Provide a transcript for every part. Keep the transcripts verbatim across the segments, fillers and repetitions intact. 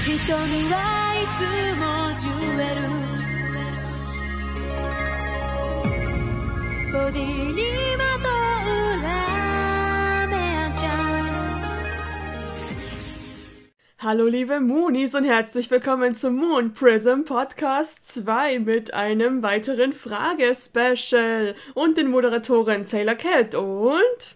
瞳はいつもジュエルボディにまとうラーメンちゃん。 Hallo liebe Moonis und herzlich willkommen zum Moon Prism Podcast zwei mit einem weiteren Fragespecial und den Moderatoren Sailor Cat und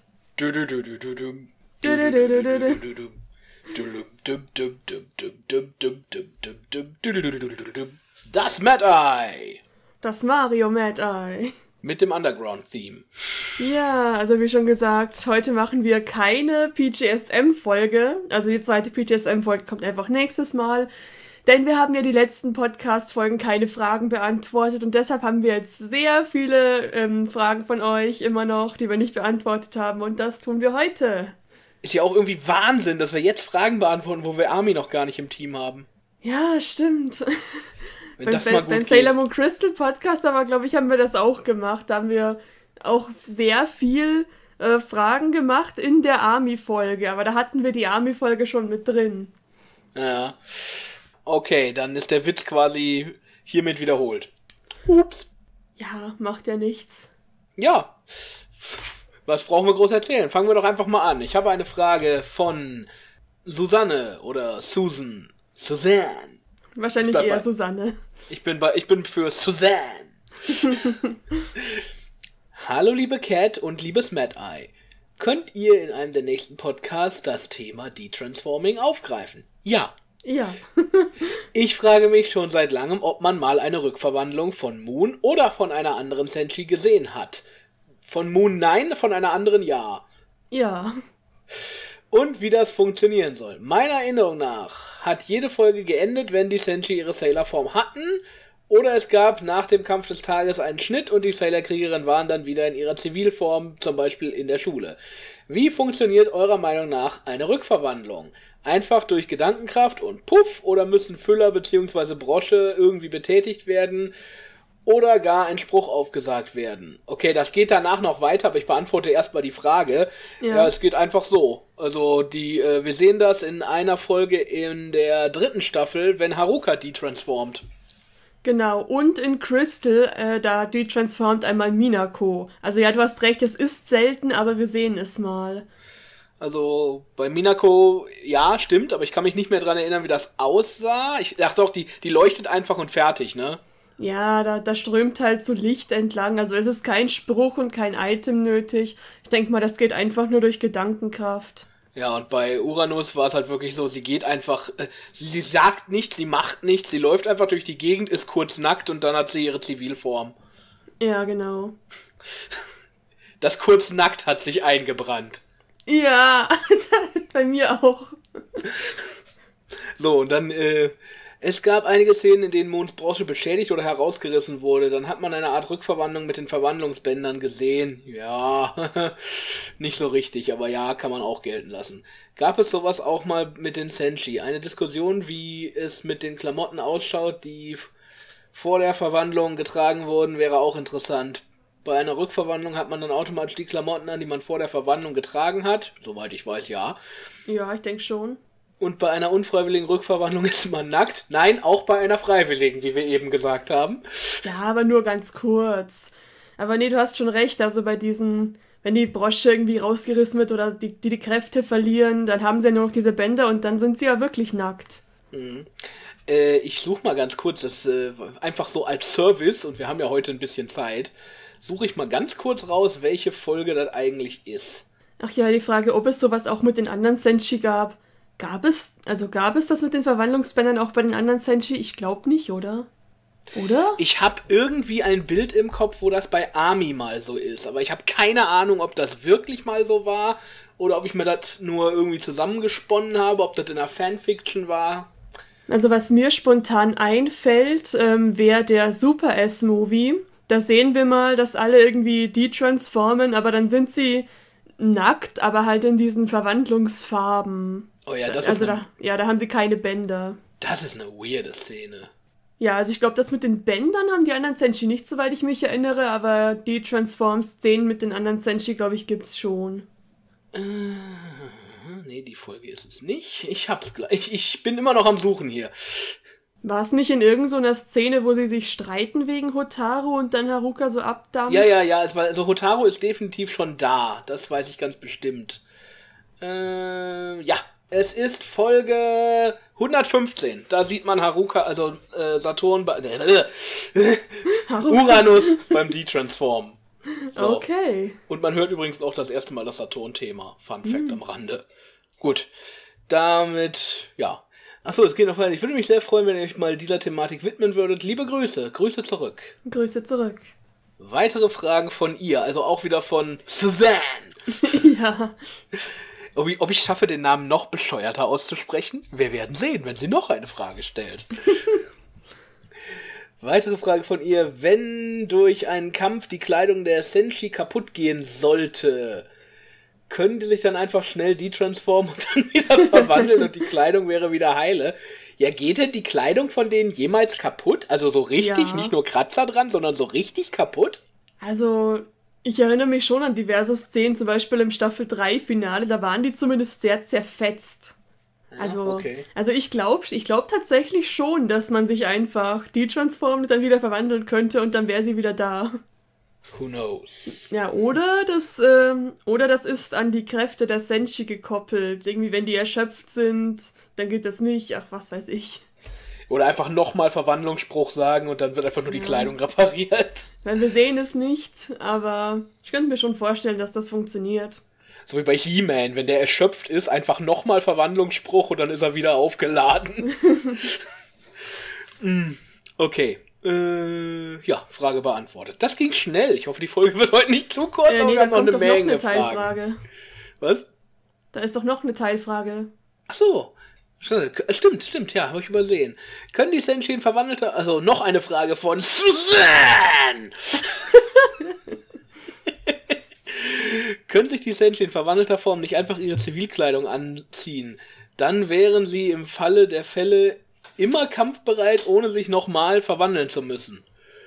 das Mad Eye. Das Mario Mad Eye. Mit dem Underground-Theme. Ja, also wie schon gesagt, heute machen wir keine P G S M-Folge. Also die zweite P G S M-Folge kommt einfach nächstes Mal. Denn wir haben ja die letzten Podcast-Folgen keine Fragen beantwortet. Und deshalb haben wir jetzt sehr viele ähm, Fragen von euch immer noch, die wir nicht beantwortet haben. Und das tun wir heute. Ist ja auch irgendwie Wahnsinn, dass wir jetzt Fragen beantworten, wo wir Army noch gar nicht im Team haben. Ja, stimmt. Wenn beim das mal gut beim geht. Sailor Moon Crystal Podcast, aber glaube ich, haben wir das auch gemacht. Da haben wir auch sehr viel äh, Fragen gemacht in der Army-Folge. Aber da hatten wir die Army-Folge schon mit drin. Ja. Okay, dann ist der Witz quasi hiermit wiederholt. Ups. Ja, macht ja nichts. Ja. Was brauchen wir groß erzählen? Fangen wir doch einfach mal an. Ich habe eine Frage von Susanne oder Susan. Suzanne. Wahrscheinlich Bleib eher bei. Susanne. Ich bin bei, ich bin für Suzanne. Hallo liebe Cat und liebes Mad Eye. Könnt ihr in einem der nächsten Podcasts das Thema Detransforming aufgreifen? Ja. Ja. Ich frage mich schon seit langem, ob man mal eine Rückverwandlung von Moon oder von einer anderen Senshi gesehen hat. Von Moon nein, von einer anderen ja. Ja. Und wie das funktionieren soll. Meiner Erinnerung nach hat jede Folge geendet, wenn die Senshi ihre Sailor-Form hatten, oder es gab nach dem Kampf des Tages einen Schnitt und die Sailor-Kriegerinnen waren dann wieder in ihrer Zivilform, zum Beispiel in der Schule. Wie funktioniert eurer Meinung nach eine Rückverwandlung? Einfach durch Gedankenkraft und puff, oder müssen Füller bzw. Brosche irgendwie betätigt werden? Oder gar ein Spruch aufgesagt werden. Okay, das geht danach noch weiter, aber ich beantworte erstmal die Frage. Ja. ja, es geht einfach so. Also, die, äh, wir sehen das in einer Folge in der dritten Staffel, wenn Haruka detransformt. Genau, und in Crystal, äh, da detransformt einmal Minako. Also ja, du hast recht, es ist selten, aber wir sehen es mal. Also, bei Minako, ja, stimmt, aber ich kann mich nicht mehr dran erinnern, wie das aussah. Ich dachte doch, die, die leuchtet einfach und fertig, ne? Ja, da, da strömt halt so Licht entlang, also es ist kein Spruch und kein Item nötig. Ich denke mal, das geht einfach nur durch Gedankenkraft. Ja, und bei Uranus war es halt wirklich so, sie geht einfach, äh, sie, sie sagt nichts, sie macht nichts, sie läuft einfach durch die Gegend, ist kurz nackt und dann hat sie ihre Zivilform. Ja, genau. Das kurz nackt hat sich eingebrannt. Ja, bei mir auch. So, und dann, äh, es gab einige Szenen, in denen Moons Brosche beschädigt oder herausgerissen wurde. Dann hat man eine Art Rückverwandlung mit den Verwandlungsbändern gesehen. Ja, nicht so richtig, aber ja, kann man auch gelten lassen. Gab es sowas auch mal mit den Senshi? Eine Diskussion, wie es mit den Klamotten ausschaut, die vor der Verwandlung getragen wurden, wäre auch interessant. Bei einer Rückverwandlung hat man dann automatisch die Klamotten an, die man vor der Verwandlung getragen hat. Soweit ich weiß, ja. Ja, ich denke schon. Und bei einer unfreiwilligen Rückverwandlung ist man nackt. Nein, auch bei einer freiwilligen, wie wir eben gesagt haben. Ja, aber nur ganz kurz. Aber nee, du hast schon recht. Also bei diesen, wenn die Brosche irgendwie rausgerissen wird oder die die, die Kräfte verlieren, dann haben sie ja nur noch diese Bänder und dann sind sie ja wirklich nackt. Mhm. Äh, ich suche mal ganz kurz, das äh, einfach so als Service, und wir haben ja heute ein bisschen Zeit, suche ich mal ganz kurz raus, welche Folge das eigentlich ist. Ach ja, die Frage, ob es sowas auch mit den anderen Senshi gab. Gab es, also gab es das mit den Verwandlungsbändern auch bei den anderen Senshi? Ich glaube nicht, oder? Oder? Ich habe irgendwie ein Bild im Kopf, wo das bei Army mal so ist, aber ich habe keine Ahnung, ob das wirklich mal so war oder ob ich mir das nur irgendwie zusammengesponnen habe, ob das in einer Fanfiction war. Also was mir spontan einfällt, ähm, wäre der Super S-Movie. Da sehen wir mal, dass alle irgendwie detransformen, aber dann sind sie nackt, aber halt in diesen Verwandlungsfarben. Oh ja, das also ist eine, da, ja, da haben sie keine Bänder. Das ist eine weirde Szene. Ja, also ich glaube, das mit den Bändern haben die anderen Senshi nicht, soweit ich mich erinnere, aber die Transform-Szenen mit den anderen Senshi, glaube ich, gibt's schon. Nee, die Folge ist es nicht. Ich hab's gleich. Ich bin immer noch am Suchen hier. War es nicht in irgendeiner Szene, wo sie sich streiten wegen Hotaru und dann Haruka so abdampft? Ja, ja, ja. Es war, also Hotaru ist definitiv schon da. Das weiß ich ganz bestimmt. Äh, ja. Es ist Folge hundertfünfzehn. Da sieht man Haruka, also äh, Saturn, äh, Uranus beim D-Transform. So. Okay. Und man hört übrigens auch das erste Mal das Saturn-Thema. Fun Fact hm. am Rande. Gut. Damit, ja. Achso, es geht noch weiter. Ich würde mich sehr freuen, wenn ihr euch mal dieser Thematik widmen würdet. Liebe Grüße. Grüße zurück. Grüße zurück. Weitere Fragen von ihr. Also auch wieder von Suzanne. Ja. Ob ich, ob ich schaffe, den Namen noch bescheuerter auszusprechen? Wir werden sehen, wenn sie noch eine Frage stellt. Weitere Frage von ihr. Wenn durch einen Kampf die Kleidung der Senshi kaputt gehen sollte, können die sich dann einfach schnell detransformen und dann wieder verwandeln und die Kleidung wäre wieder heile? Ja, geht denn die Kleidung von denen jemals kaputt? Also so richtig, ja. Nicht nur Kratzer dran, sondern so richtig kaputt? Also... Ich erinnere mich schon an diverse Szenen, zum Beispiel im Staffel drei Finale, da waren die zumindest sehr zerfetzt. Ja, also, okay. also ich glaube ich glaub tatsächlich schon, dass man sich einfach detransformt und dann wieder verwandeln könnte und dann wäre sie wieder da. Who knows? Ja, oder das, ähm, oder das ist an die Kräfte der Senshi gekoppelt. Irgendwie, wenn die erschöpft sind, dann geht das nicht. Ach, was weiß ich. Oder einfach nochmal Verwandlungsspruch sagen und dann wird einfach nur die ja. Kleidung repariert. Weil wir sehen es nicht, aber ich könnte mir schon vorstellen, dass das funktioniert. So wie bei He-Man, wenn der erschöpft ist, einfach nochmal Verwandlungsspruch und dann ist er wieder aufgeladen. Okay. Äh, ja, Frage beantwortet. Das ging schnell. Ich hoffe, die Folge wird heute nicht zu kurz, äh, aber nee, wir haben noch eine doch Menge noch eine Teilfrage. Fragen. Was? Da ist doch noch eine Teilfrage. Ach so. Stimmt, stimmt, ja, habe ich übersehen. Können die Senshi in verwandelter... Also, noch eine Frage von Suzanne! Können sich die Senshi in verwandelter Form nicht einfach ihre Zivilkleidung anziehen? Dann wären sie im Falle der Fälle immer kampfbereit, ohne sich nochmal verwandeln zu müssen.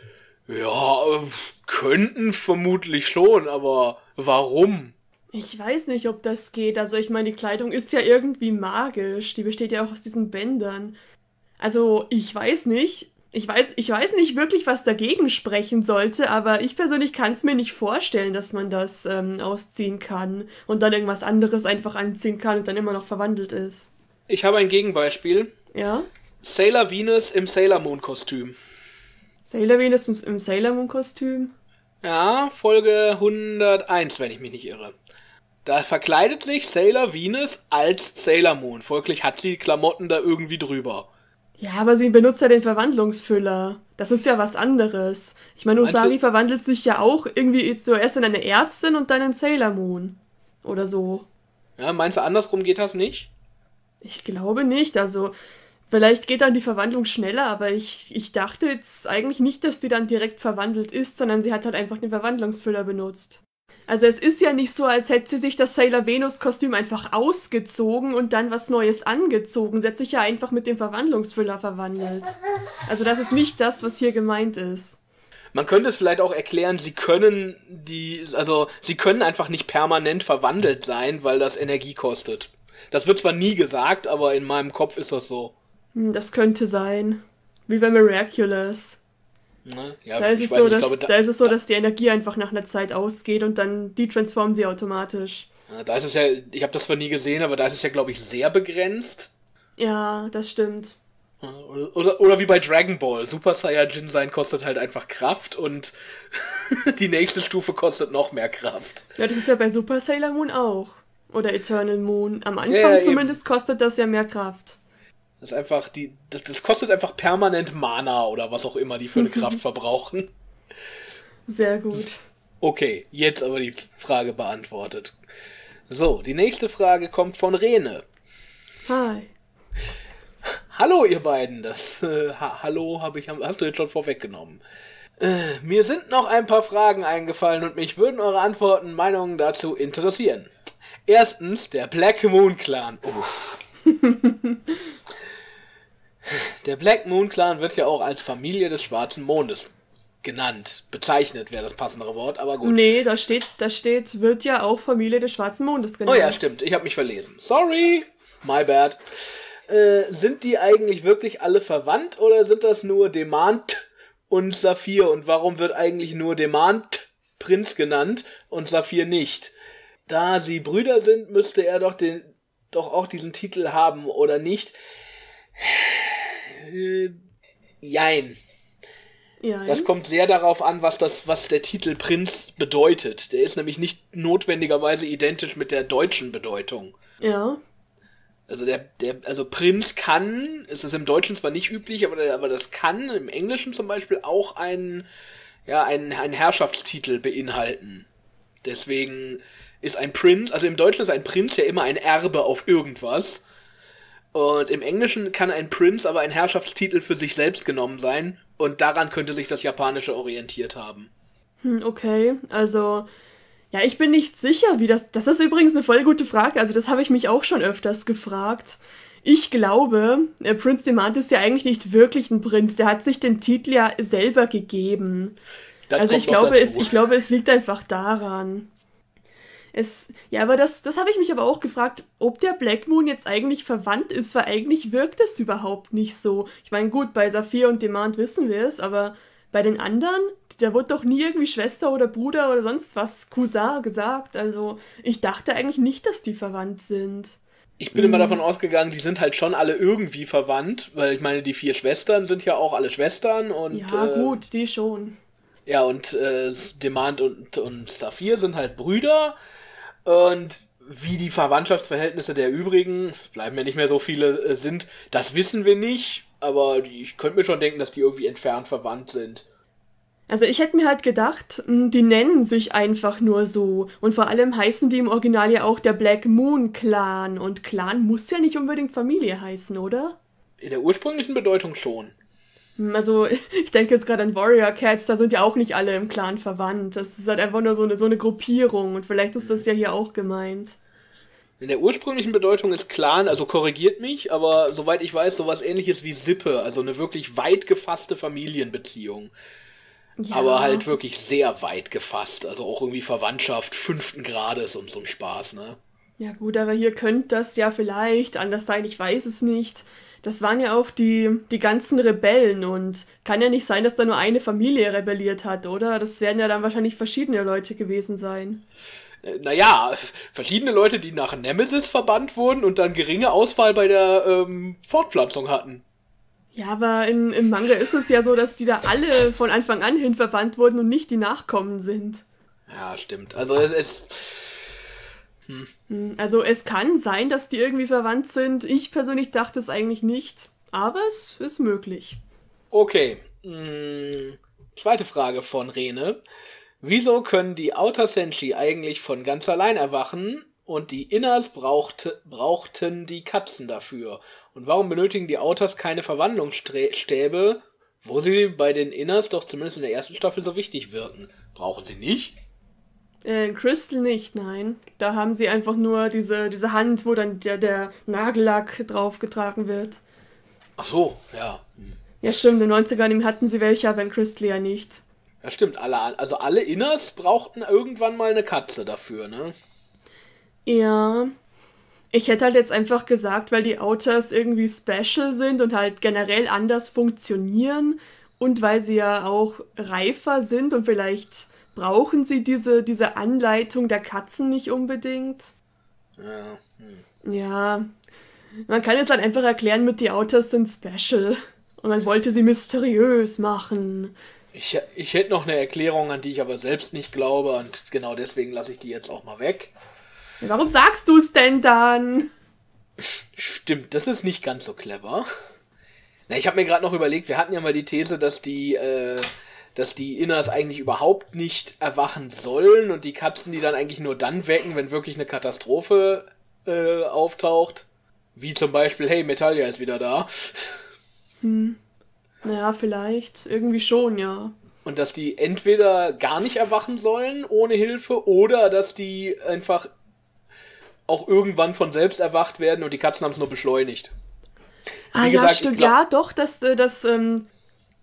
Ja, könnten vermutlich schon, aber warum? Ich weiß nicht, ob das geht. Also ich meine, die Kleidung ist ja irgendwie magisch. Die besteht ja auch aus diesen Bändern. Also ich weiß nicht. Ich weiß, ich weiß nicht wirklich, was dagegen sprechen sollte, aber ich persönlich kann es mir nicht vorstellen, dass man das ähm, ausziehen kann und dann irgendwas anderes einfach anziehen kann und dann immer noch verwandelt ist. Ich habe ein Gegenbeispiel. Ja? Sailor Venus im Sailor Moon Kostüm. Sailor Venus im Sailor Moon Kostüm? Ja, Folge hunderteins, wenn ich mich nicht irre. Da verkleidet sich Sailor Venus als Sailor Moon. Folglich hat sie Klamotten da irgendwie drüber. Ja, aber sie benutzt ja den Verwandlungsfüller. Das ist ja was anderes. Ich meine, Usagi verwandelt sich ja auch irgendwie so erst in eine Ärztin und dann in Sailor Moon. Oder so. Ja, meinst du, andersrum geht das nicht? Ich glaube nicht. Also, vielleicht geht dann die Verwandlung schneller, aber ich, ich dachte jetzt eigentlich nicht, dass die dann direkt verwandelt ist, sondern sie hat halt einfach den Verwandlungsfüller benutzt. Also es ist ja nicht so, als hätte sie sich das Sailor Venus-Kostüm einfach ausgezogen und dann was Neues angezogen. Sie hat sich ja einfach mit dem Verwandlungsfüller verwandelt. Also das ist nicht das, was hier gemeint ist. Man könnte es vielleicht auch erklären, sie können die, also sie können einfach nicht permanent verwandelt sein, weil das Energie kostet. Das wird zwar nie gesagt, aber in meinem Kopf ist das so. Hm, das könnte sein. Wie bei Miraculous. Ne? Ja, da, ist es so, nicht, dass, glaube, da, da ist es so, dass die Energie einfach nach einer Zeit ausgeht und dann detransformen sie automatisch. Ja, da ist es ja, ich habe das zwar nie gesehen, aber da ist es ja, glaube ich, sehr begrenzt. Ja, das stimmt. Oder, oder, oder wie bei Dragon Ball. Super Saiyajin sein kostet halt einfach Kraft und die nächste Stufe kostet noch mehr Kraft. Ja, das ist ja bei Super Sailor Moon auch. Oder Eternal Moon. Am Anfang ja, ja, zumindest eben. Kostet das ja mehr Kraft. Das ist einfach die, das, das kostet einfach permanent Mana oder was auch immer die für eine Kraft verbrauchen. Sehr gut. Okay, jetzt aber die Frage beantwortet. So, die nächste Frage kommt von Rene. Hi. Hallo ihr beiden, das äh, ha Hallo habe ich, hast du jetzt schon vorweggenommen. Äh, mir sind noch ein paar Fragen eingefallen und mich würden eure Antworten, Meinungen dazu interessieren. Erstens, der Black Moon Clan. Uff. Der Black Moon Clan wird ja auch als Familie des Schwarzen Mondes genannt. Bezeichnet wäre das passendere Wort, aber gut. Nee, da steht, da steht, wird ja auch Familie des Schwarzen Mondes genannt. Oh ja, stimmt. Ich habe mich verlesen. Sorry. My bad. Äh, sind die eigentlich wirklich alle verwandt oder sind das nur Demant und Saphir? Und warum wird eigentlich nur Demant Prinz genannt und Saphir nicht? Da sie Brüder sind, müsste er doch den doch auch diesen Titel haben, oder nicht? Äh, jein. Ja, Das kommt sehr darauf an, was das, was der Titel Prinz bedeutet. Der ist nämlich nicht notwendigerweise identisch mit der deutschen Bedeutung. ja. Also der, der, also Prinz kann, es ist im Deutschen zwar nicht üblich, aber, der, aber das kann im Englischen zum Beispiel auch einen, ja, einen, einen Herrschaftstitel beinhalten. Deswegen ist ein Prinz, also im Deutschen ist ein Prinz ja immer ein Erbe auf irgendwas. Und im Englischen kann ein Prinz aber ein Herrschaftstitel für sich selbst genommen sein. Und daran könnte sich das Japanische orientiert haben. Hm, okay, also, ja, ich bin nicht sicher, wie das, das ist übrigens eine voll gute Frage, also das habe ich mich auch schon öfters gefragt. Ich glaube, äh, Prinz Demant ist ja eigentlich nicht wirklich ein Prinz, der hat sich den Titel ja selber gegeben. Das Also kommt ich noch glaube, dazu. es, ich glaube, es liegt einfach daran. Es, ja, aber das, das habe ich mich aber auch gefragt, ob der Black Moon jetzt eigentlich verwandt ist, weil eigentlich wirkt es überhaupt nicht so. Ich meine, gut, bei Saphir und Demant wissen wir es, aber bei den anderen, da wurde doch nie irgendwie Schwester oder Bruder oder sonst was, Cousin gesagt. Also ich dachte eigentlich nicht, dass die verwandt sind. Ich bin immer davon ausgegangen, die sind halt schon alle irgendwie verwandt, weil ich meine, die vier Schwestern sind ja auch alle Schwestern und Ja, äh, gut, die schon. ja, und äh, Demant und, und Saphir sind halt Brüder. Und wie die Verwandtschaftsverhältnisse der übrigen, es bleiben ja nicht mehr so viele, äh, sind, das wissen wir nicht. Aber ich könnte mir schon denken, dass die irgendwie entfernt verwandt sind. Also ich hätte mir halt gedacht, mh, die nennen sich einfach nur so. Und vor allem heißen die im Original ja auch der Black Moon Clan. Und Clan muss ja nicht unbedingt Familie heißen, oder? In der ursprünglichen Bedeutung schon. Hm, Also ich denke jetzt gerade an Warrior Cats, da sind ja auch nicht alle im Clan verwandt. Das ist halt einfach nur so eine, so eine Gruppierung. Und vielleicht ist das ja hier auch gemeint. In der ursprünglichen Bedeutung ist Clan, also korrigiert mich, aber soweit ich weiß, sowas ähnliches wie Sippe, also eine wirklich weit gefasste Familienbeziehung. Ja. Aber halt wirklich sehr weit gefasst, also auch irgendwie Verwandtschaft fünften Grades und so ein Spaß, ne? Ja gut, aber hier könnte das ja vielleicht anders sein, ich weiß es nicht. Das waren ja auch die, die ganzen Rebellen und kann ja nicht sein, dass da nur eine Familie rebelliert hat, oder? Das werden ja dann wahrscheinlich verschiedene Leute gewesen sein. Äh, Naja, verschiedene Leute, die nach Nemesis verbannt wurden und dann geringe Auswahl bei der ähm, Fortpflanzung hatten. Ja, aber in, im Manga ist es ja so, dass die da alle von Anfang an hin verbannt wurden und nicht die Nachkommen sind. Ja, stimmt. Also es ist... Hm, Also es kann sein, dass die irgendwie verwandt sind. Ich persönlich dachte es eigentlich nicht, aber es ist möglich. Okay. Hm, zweite Frage von Rene. Wieso können die Outer Senshi eigentlich von ganz allein erwachen und die Inners brauchte, brauchten die Katzen dafür? Und warum benötigen die Outers keine Verwandlungsstäbe, wo sie bei den Inners doch zumindest in der ersten Staffel so wichtig wirken? Brauchen sie nicht? Äh, in Crystal nicht, nein. Da haben sie einfach nur diese, diese Hand, wo dann der, der Nagellack draufgetragen wird. Ach so, ja. Hm. Ja, stimmt, in den neunzigern hatten sie welche, aber in Crystal ja nicht. Ja, stimmt. Alle, also alle Inners brauchten irgendwann mal eine Katze dafür, ne? Ja, ich hätte halt jetzt einfach gesagt, weil die Outers irgendwie special sind und halt generell anders funktionieren und weil sie ja auch reifer sind und vielleicht brauchen sie diese, diese Anleitung der Katzen nicht unbedingt. Ja. Hm. Ja, man kann jetzt halt einfach erklären, mit die Outers sind special und man wollte sie mysteriös machen. Ich, ich hätte noch eine Erklärung, an die ich aber selbst nicht glaube und genau deswegen lasse ich die jetzt auch mal weg. Ja, warum sagst du es denn dann? Stimmt, das ist nicht ganz so clever. Na, ich habe mir gerade noch überlegt, wir hatten ja mal die These, dass die, äh, dass die Inners eigentlich überhaupt nicht erwachen sollen und die Katzen die dann eigentlich nur dann wecken, wenn wirklich eine Katastrophe äh, auftaucht. Wie zum Beispiel, hey, Metalia ist wieder da. Hm. Naja, vielleicht. Irgendwie schon, ja. Und dass die entweder gar nicht erwachen sollen ohne Hilfe oder dass die einfach auch irgendwann von selbst erwacht werden und die Katzen haben es nur beschleunigt. Ah Wie ja, gesagt, ich stimmt. glaub- Ja, doch, dass, äh, dass, ähm,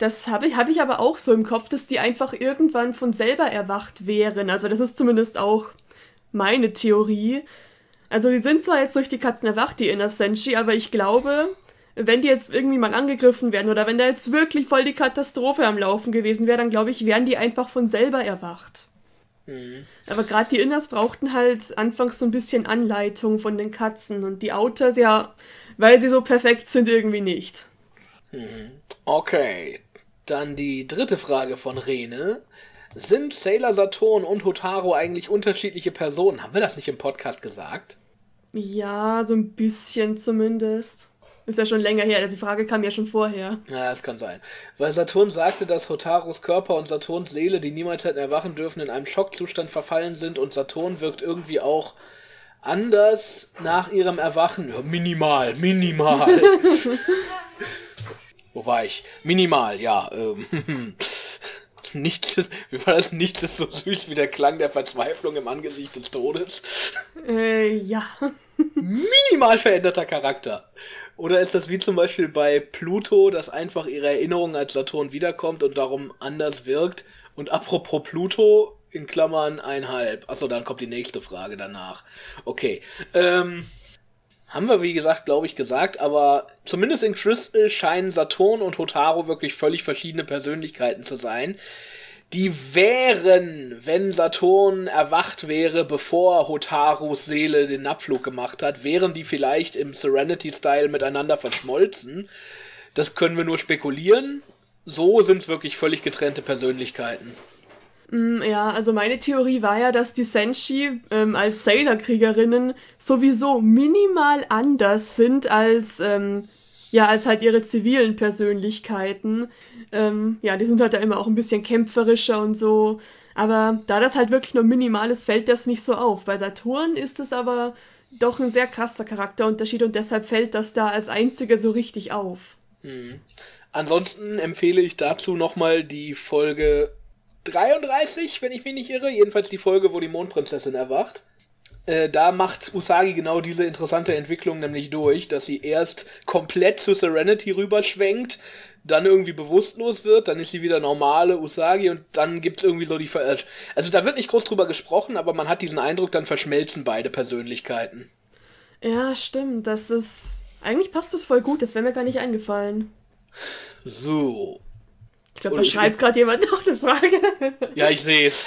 Das habe ich, hab ich aber auch so im Kopf, dass die einfach irgendwann von selber erwacht wären. Also das ist zumindest auch meine Theorie. Also die sind zwar jetzt durch die Katzen erwacht, die Inner Senshi, aber ich glaube, wenn die jetzt irgendwie mal angegriffen werden oder wenn da jetzt wirklich voll die Katastrophe am Laufen gewesen wäre, dann glaube ich, wären die einfach von selber erwacht. Mhm. Aber gerade die Inners brauchten halt anfangs so ein bisschen Anleitung von den Katzen und die Outers, ja, weil sie so perfekt sind, irgendwie nicht. Okay, dann die dritte Frage von Rene. Sind Sailor Saturn und Hotaru eigentlich unterschiedliche Personen? Haben wir das nicht im Podcast gesagt? Ja, so ein bisschen zumindest. Ist ja schon länger her, also die Frage kam ja schon vorher. Ja, das kann sein. Weil Saturn sagte, dass Hotarus Körper und Saturns Seele, die niemals hätten erwachen dürfen, in einem Schockzustand verfallen sind und Saturn wirkt irgendwie auch anders nach ihrem Erwachen. Ja, minimal, minimal. Wo war ich? Minimal, ja. Ähm, nichts, wie war das? Nichts ist so süß wie der Klang der Verzweiflung im Angesicht des Todes. Äh, ja. Minimal veränderter Charakter. Oder ist das wie zum Beispiel bei Pluto, dass einfach ihre Erinnerung als Saturn wiederkommt und darum anders wirkt? Und apropos Pluto, in Klammern einhalb. Achso, dann kommt die nächste Frage danach. Okay. Ähm, haben wir, wie gesagt, glaube ich, gesagt, aber zumindest in Crystal scheinen Saturn und Hotaru wirklich völlig verschiedene Persönlichkeiten zu sein. Die wären, wenn Saturn erwacht wäre, bevor Hotarus Seele den Abflug gemacht hat, wären die vielleicht im Serenity-Style miteinander verschmolzen. Das können wir nur spekulieren. So sind es wirklich völlig getrennte Persönlichkeiten. Ja, also meine Theorie war ja, dass die Senshi ähm, als Sailor-Kriegerinnen sowieso minimal anders sind als, ähm, ja, als halt ihre zivilen Persönlichkeiten. Ähm, ja, die sind halt da immer auch ein bisschen kämpferischer und so. Aber da das halt wirklich nur minimal ist, fällt das nicht so auf. Bei Saturn ist es aber doch ein sehr krasser Charakterunterschied und deshalb fällt das da als einzige so richtig auf. Hm. Ansonsten empfehle ich dazu nochmal die Folge dreiunddreißig, wenn ich mich nicht irre. Jedenfalls die Folge, wo die Mondprinzessin erwacht. Äh, da macht Usagi genau diese interessante Entwicklung nämlich durch, dass sie erst komplett zu Serenity rüberschwenkt, dann irgendwie bewusstlos wird, dann ist sie wieder normale Usagi und dann gibt's irgendwie so die Ver- Also da wird nicht groß drüber gesprochen, aber man hat diesen Eindruck, dann verschmelzen beide Persönlichkeiten. Ja, stimmt. Das ist... Eigentlich passt das voll gut, das wäre mir gar nicht eingefallen. So. Ich glaube, da schreibt gerade jemand noch eine Frage. Ja, ich sehe es.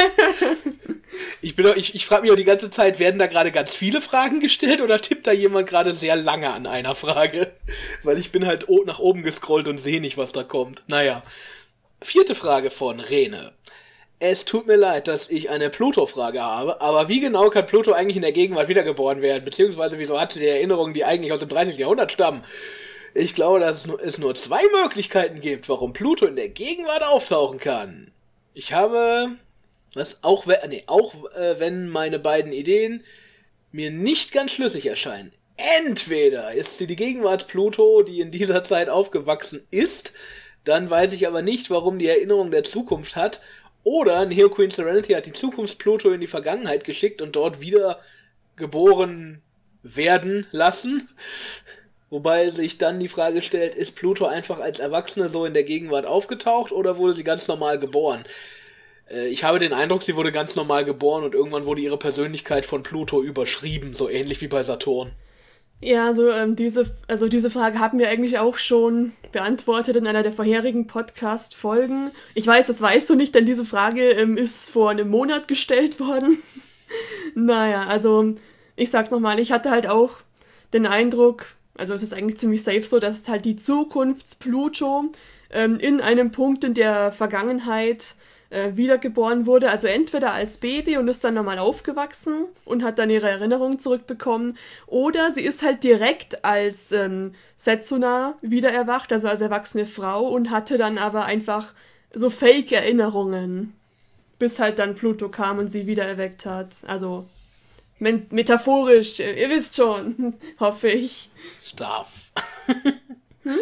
Ich, bin doch, ich, ich frage mich auch die ganze Zeit, werden da gerade ganz viele Fragen gestellt oder tippt da jemand gerade sehr lange an einer Frage? Weil ich bin halt nach oben gescrollt und sehe nicht, was da kommt. Naja. Vierte Frage von Rene. Es tut mir leid, dass ich eine Pluto-Frage habe, aber wie genau kann Pluto eigentlich in der Gegenwart wiedergeboren werden? Beziehungsweise wieso hat sie die Erinnerungen, die eigentlich aus dem dreißigsten Jahrhundert stammen? Ich glaube, dass es nur zwei Möglichkeiten gibt, warum Pluto in der Gegenwart auftauchen kann. Ich habe, was auch, nee, auch äh, wenn meine beiden Ideen mir nicht ganz schlüssig erscheinen. Entweder ist sie die Gegenwart Pluto, die in dieser Zeit aufgewachsen ist, dann weiß ich aber nicht, warum die Erinnerung der Zukunft hat, oder Neo Queen Serenity hat die Zukunft Pluto in die Vergangenheit geschickt und dort wieder geboren werden lassen. Wobei sich dann die Frage stellt, ist Pluto einfach als Erwachsene so in der Gegenwart aufgetaucht oder wurde sie ganz normal geboren? Äh, ich habe den Eindruck, sie wurde ganz normal geboren und irgendwann wurde ihre Persönlichkeit von Pluto überschrieben, so ähnlich wie bei Saturn. Ja, also, ähm, diese, also diese Frage haben wir eigentlich auch schon beantwortet in einer der vorherigen Podcast-Folgen. Ich weiß, das weißt du nicht, denn diese Frage ähm, ist vor einem Monat gestellt worden. Naja, also ich sag's nochmal, ich hatte halt auch den Eindruck, also es ist eigentlich ziemlich safe so, dass halt die Zukunfts-Pluto ähm, in einem Punkt in der Vergangenheit äh, wiedergeboren wurde. Also entweder als Baby und ist dann nochmal aufgewachsen und hat dann ihre Erinnerungen zurückbekommen. Oder sie ist halt direkt als ähm, Setsuna wieder erwacht, also als erwachsene Frau und hatte dann aber einfach so Fake-Erinnerungen, bis halt dann Pluto kam und sie wieder erweckt hat. Also men- metaphorisch, ihr wisst schon, hoffe ich. Stuff. Hm?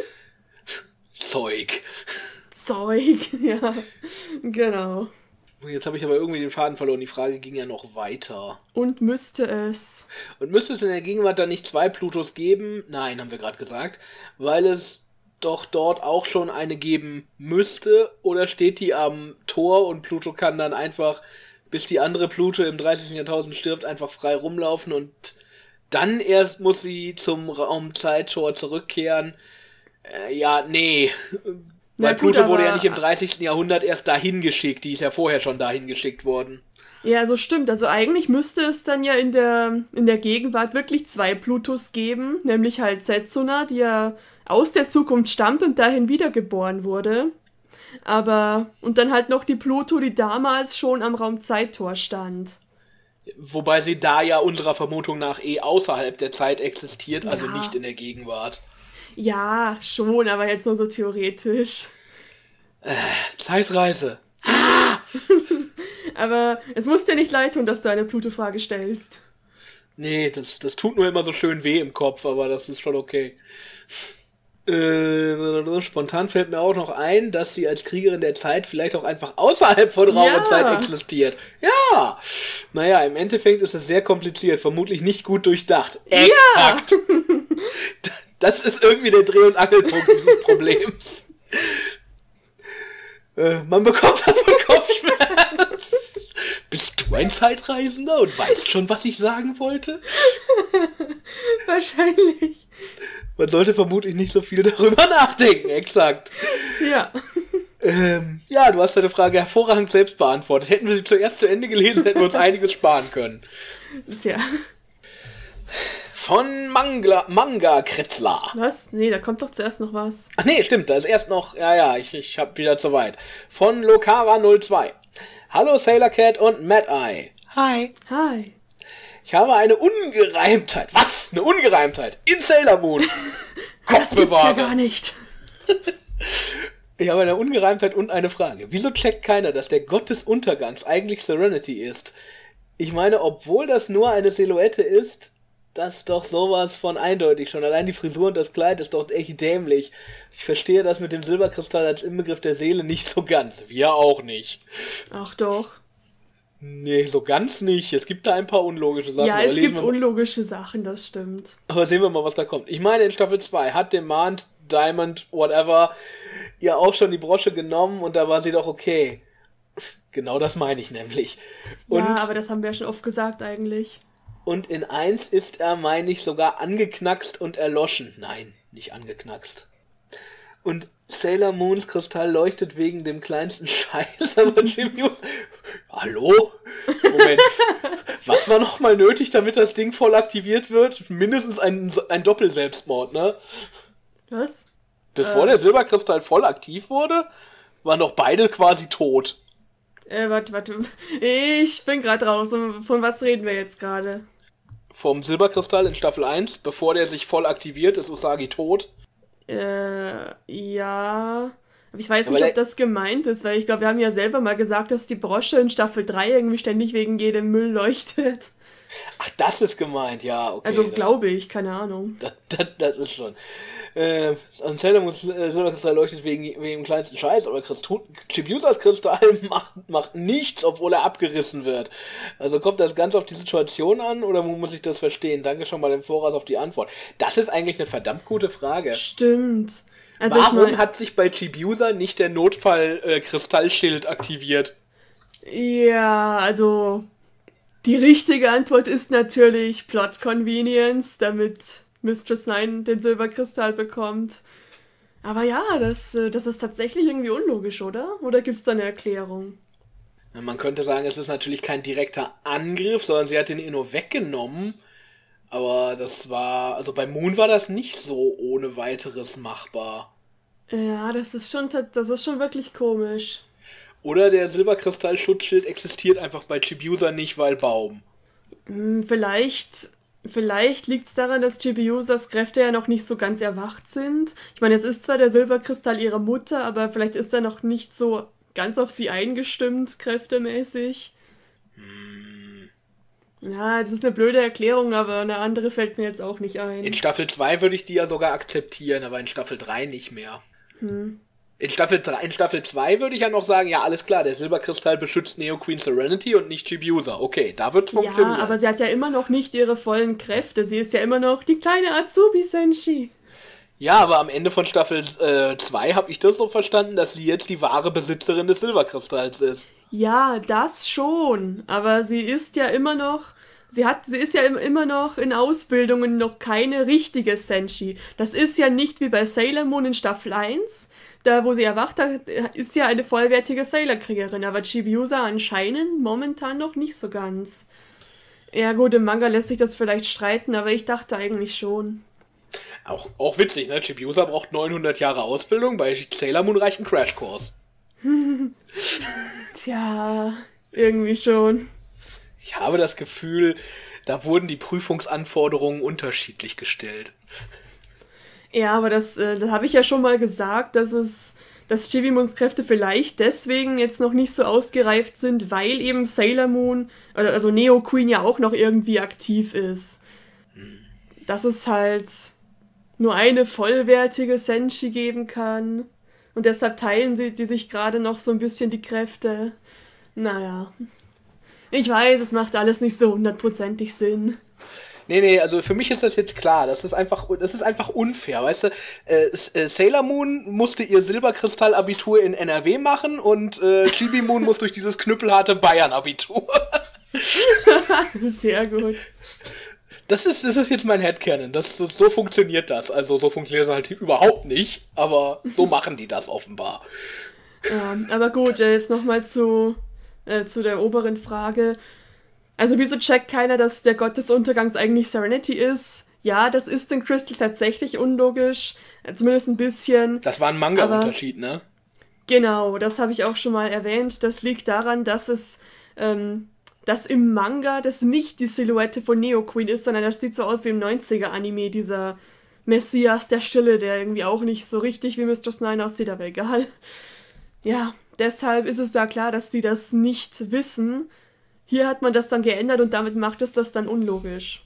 Zeug. Zeug, ja, genau. Jetzt habe ich aber irgendwie den Faden verloren. Die Frage ging ja noch weiter. Und müsste es... Und müsste es in der Gegenwart dann nicht zwei Plutos geben? Nein, haben wir gerade gesagt. Weil es doch dort auch schon eine geben müsste? Oder steht die am Tor und Pluto kann dann einfach, bis die andere Pluto im dreißigsten Jahrtausend stirbt, einfach frei rumlaufen und dann erst muss sie zum Raumzeittor zurückkehren? Äh, ja, nee. Weil gut, Pluto wurde aber- ja nicht im dreißigsten Jahrhundert erst dahin geschickt, die ist ja vorher schon dahin geschickt worden. Ja, also stimmt. Also eigentlich müsste es dann ja in der, in der Gegenwart wirklich zwei Plutos geben, nämlich halt Setsuna, die ja aus der Zukunft stammt und dahin wiedergeboren wurde. Aber, und dann halt noch die Pluto, die damals schon am Raumzeittor stand. Wobei sie da ja unserer Vermutung nach eh außerhalb der Zeit existiert, also Ja. nicht in der Gegenwart. Ja, schon, aber jetzt nur so theoretisch. Zeitreise. Aber es muss dir nicht leid tun, dass du eine Pluto-Frage stellst. Nee, das, das tut nur immer so schön weh im Kopf, aber das ist schon okay. Äh, spontan fällt mir auch noch ein, dass sie als Kriegerin der Zeit vielleicht auch einfach außerhalb von Raum Ja. und Zeit existiert. Ja! Naja, im Endeffekt ist es sehr kompliziert, vermutlich nicht gut durchdacht. Exakt! Das ist irgendwie der Dreh- und Angelpunkt dieses Problems. Äh, man bekommt davon Kopfschmerz. Bist du ein Zeitreisender und weißt schon, was ich sagen wollte? Wahrscheinlich. Man sollte vermutlich nicht so viel darüber nachdenken, exakt. Ja. Ähm, ja, du hast deine Frage hervorragend selbst beantwortet. Hätten wir sie zuerst zu Ende gelesen, hätten wir uns einiges sparen können. Tja. Von Mangla, Manga Kretzler. Was? Nee, da kommt doch zuerst noch was. Ach nee, stimmt, da ist erst noch, ja, ja, ich, ich hab wieder zu weit. Von Lokara null zwei. Hallo Sailor Cat und Mad Eye. Hi. Hi. Ich habe eine Ungereimtheit. Was? Eine Ungereimtheit? In Sailor Moon. Das gibt's ja Kopfbewahre. gar nicht. Ich habe eine Ungereimtheit und eine Frage. Wieso checkt keiner, dass der Gott des Untergangs eigentlich Serenity ist? Ich meine, obwohl das nur eine Silhouette ist, das doch sowas von eindeutig schon. Allein die Frisur und das Kleid ist doch echt dämlich. Ich verstehe das mit dem Silberkristall als Inbegriff der Seele nicht so ganz. Wir auch nicht. Ach doch. Nee, so ganz nicht. Es gibt da ein paar unlogische Sachen. Ja, aber es lesen gibt wir mal- unlogische Sachen, das stimmt. Aber sehen wir mal, was da kommt. Ich meine, in Staffel zwei hat Demand, Diamond, whatever, ja auch schon die Brosche genommen und da war sie doch okay. Genau das meine ich nämlich. Und, Ja, aber das haben wir ja schon oft gesagt eigentlich. und in eins ist er, meine ich, sogar angeknackst und erloschen. Nein, nicht angeknackst. Und Sailor Moons Kristall leuchtet wegen dem kleinsten Scheiß, aber Jimmy... Hallo? Moment. Was war nochmal nötig, damit das Ding voll aktiviert wird? Mindestens ein, ein Doppelselbstmord, ne? Was? Bevor Äh. der Silberkristall voll aktiv wurde, waren doch beide quasi tot. Äh, warte, warte. Ich bin gerade raus. Von was reden wir jetzt gerade? Vom Silberkristall in Staffel eins, bevor der sich voll aktiviert, ist Usagi tot. Äh, ja. Aber ich weiß Aber nicht, der- ob das gemeint ist, weil ich glaube, wir haben ja selber mal gesagt, dass die Brosche in Staffel drei irgendwie ständig wegen jedem Müll leuchtet. Ach, das ist gemeint, ja, okay. Also das, glaube ich, keine Ahnung. Das, das, das ist schon. Äh, und Sailor Moons äh, Silberkristall leuchtet wegen, wegen dem kleinsten Scheiß, aber Christu- Chibusas Kristall macht, macht nichts, obwohl er abgerissen wird. Also kommt das ganz auf die Situation an, oder wo muss ich das verstehen? Danke schon mal im Voraus auf die Antwort. Das ist eigentlich eine verdammt gute Frage. Stimmt. Also Warum ich mein, hat sich bei Chibiusa nicht der Notfall-Kristallschild aktiviert? ja, also die richtige Antwort ist natürlich Plot Convenience, damit Mistress Nine den Silberkristall bekommt. Aber ja, das, äh, das ist tatsächlich irgendwie unlogisch, oder? Oder gibt es da eine Erklärung? Na, man könnte sagen, es ist natürlich kein direkter Angriff, sondern sie hat den eh nur weggenommen. Aber das war, also bei Moon war das nicht so ohne weiteres machbar. Ja, das ist schon, ta- das ist schon wirklich komisch. Oder der Silberkristall-Schutzschild existiert einfach bei Chibiusa nicht, weil Baum. Hm, vielleicht, vielleicht liegt es daran, dass Chibiusas Kräfte ja noch nicht so ganz erwacht sind. Ich meine, es ist zwar der Silberkristall ihrer Mutter, aber vielleicht ist er noch nicht so ganz auf sie eingestimmt, kräftemäßig. Ja, das ist eine blöde Erklärung, aber eine andere fällt mir jetzt auch nicht ein. In Staffel zwei würde ich die ja sogar akzeptieren, aber in Staffel drei nicht mehr. Hm. In Staffel drei, in Staffel zwei würde ich ja noch sagen, ja, alles klar, der Silberkristall beschützt Neo Queen Serenity und nicht Chibiusa. Okay, da wird's Ja, funktionieren. aber sie hat ja immer noch nicht ihre vollen Kräfte. Sie ist ja immer noch die kleine Azubi Senshi. Ja, aber am Ende von Staffel zwei habe ich das so verstanden, dass sie jetzt die wahre Besitzerin des Silberkristalls ist. Ja, das schon. Aber sie ist ja immer noch. Sie hat, sie ist ja im- immer noch in Ausbildung und noch keine richtige Senshi. Das ist ja nicht wie bei Sailor Moon in Staffel eins. Da, wo sie erwacht, da ist ja eine vollwertige Sailor-Kriegerin. Aber Chibiusa anscheinend momentan noch nicht so ganz. Ja gut, im Manga lässt sich das vielleicht streiten, aber ich dachte eigentlich schon. Auch, auch witzig, ne? Chibiusa braucht neunhundert Jahre Ausbildung, bei Sailor Moon reicht ein Crashkurs. Tja, irgendwie schon. Ich habe das Gefühl, da wurden die Prüfungsanforderungen unterschiedlich gestellt. Ja, aber das, äh, das habe ich ja schon mal gesagt, dass es, dass Chibi-Moons Kräfte vielleicht deswegen jetzt noch nicht so ausgereift sind, weil eben Sailor Moon, oder also Neo Queen ja auch noch irgendwie aktiv ist. Dass es halt nur eine vollwertige Senshi geben kann. Und deshalb teilen sie die sich gerade noch so ein bisschen die Kräfte. Naja. Ich weiß, es macht alles nicht so hundertprozentig Sinn. Nee, nee, also für mich ist das jetzt klar. Das ist einfach, das ist einfach unfair, weißt du? Äh, S- äh, Sailor Moon musste ihr Silberkristall-Abitur in N R W machen und äh, Chibi Moon muss durch dieses knüppelharte Bayern-Abitur. Sehr gut. Das ist, das ist jetzt mein Headcanon. Das, so, so funktioniert das. Also so funktioniert es halt überhaupt nicht, aber so machen die das offenbar. Ja, aber gut, äh, jetzt nochmal zu, äh, zu der oberen Frage. Also wieso checkt keiner, dass der Gott des Untergangs eigentlich Serenity ist? Ja, das ist in Crystal tatsächlich unlogisch. Äh, zumindest ein bisschen. Das war ein Manga-Unterschied, ne? Genau, das habe ich auch schon mal erwähnt. Das liegt daran, dass es, ähm, dass im Manga das nicht die Silhouette von Neo Queen ist, sondern das sieht so aus wie im neunziger-Anime, dieser Messias der Stille, der irgendwie auch nicht so richtig wie Mistress Nine aussieht, aber egal. Ja, deshalb ist es da klar, dass die das nicht wissen. Hier hat man das dann geändert und damit macht es das dann unlogisch.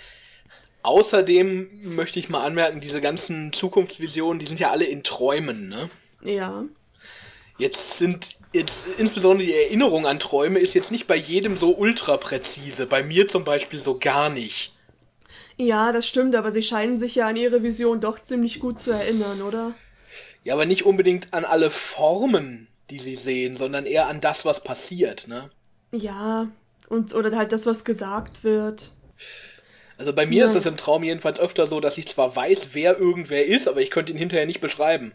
Außerdem möchte ich mal anmerken, diese ganzen Zukunftsvisionen, die sind ja alle in Träumen, ne? Ja. Jetzt sind, jetzt insbesondere die Erinnerung an Träume ist jetzt nicht bei jedem so ultra präzise. Bei mir zum Beispiel so gar nicht. Ja, das stimmt, aber sie scheinen sich ja an ihre Vision doch ziemlich gut zu erinnern, oder? Ja, aber nicht unbedingt an alle Formen, die sie sehen, sondern eher an das, was passiert, ne? Ja, und oder halt das, was gesagt wird. Also bei mir Ja. ist es im Traum jedenfalls öfter so, dass ich zwar weiß, wer irgendwer ist, aber ich könnte ihn hinterher nicht beschreiben.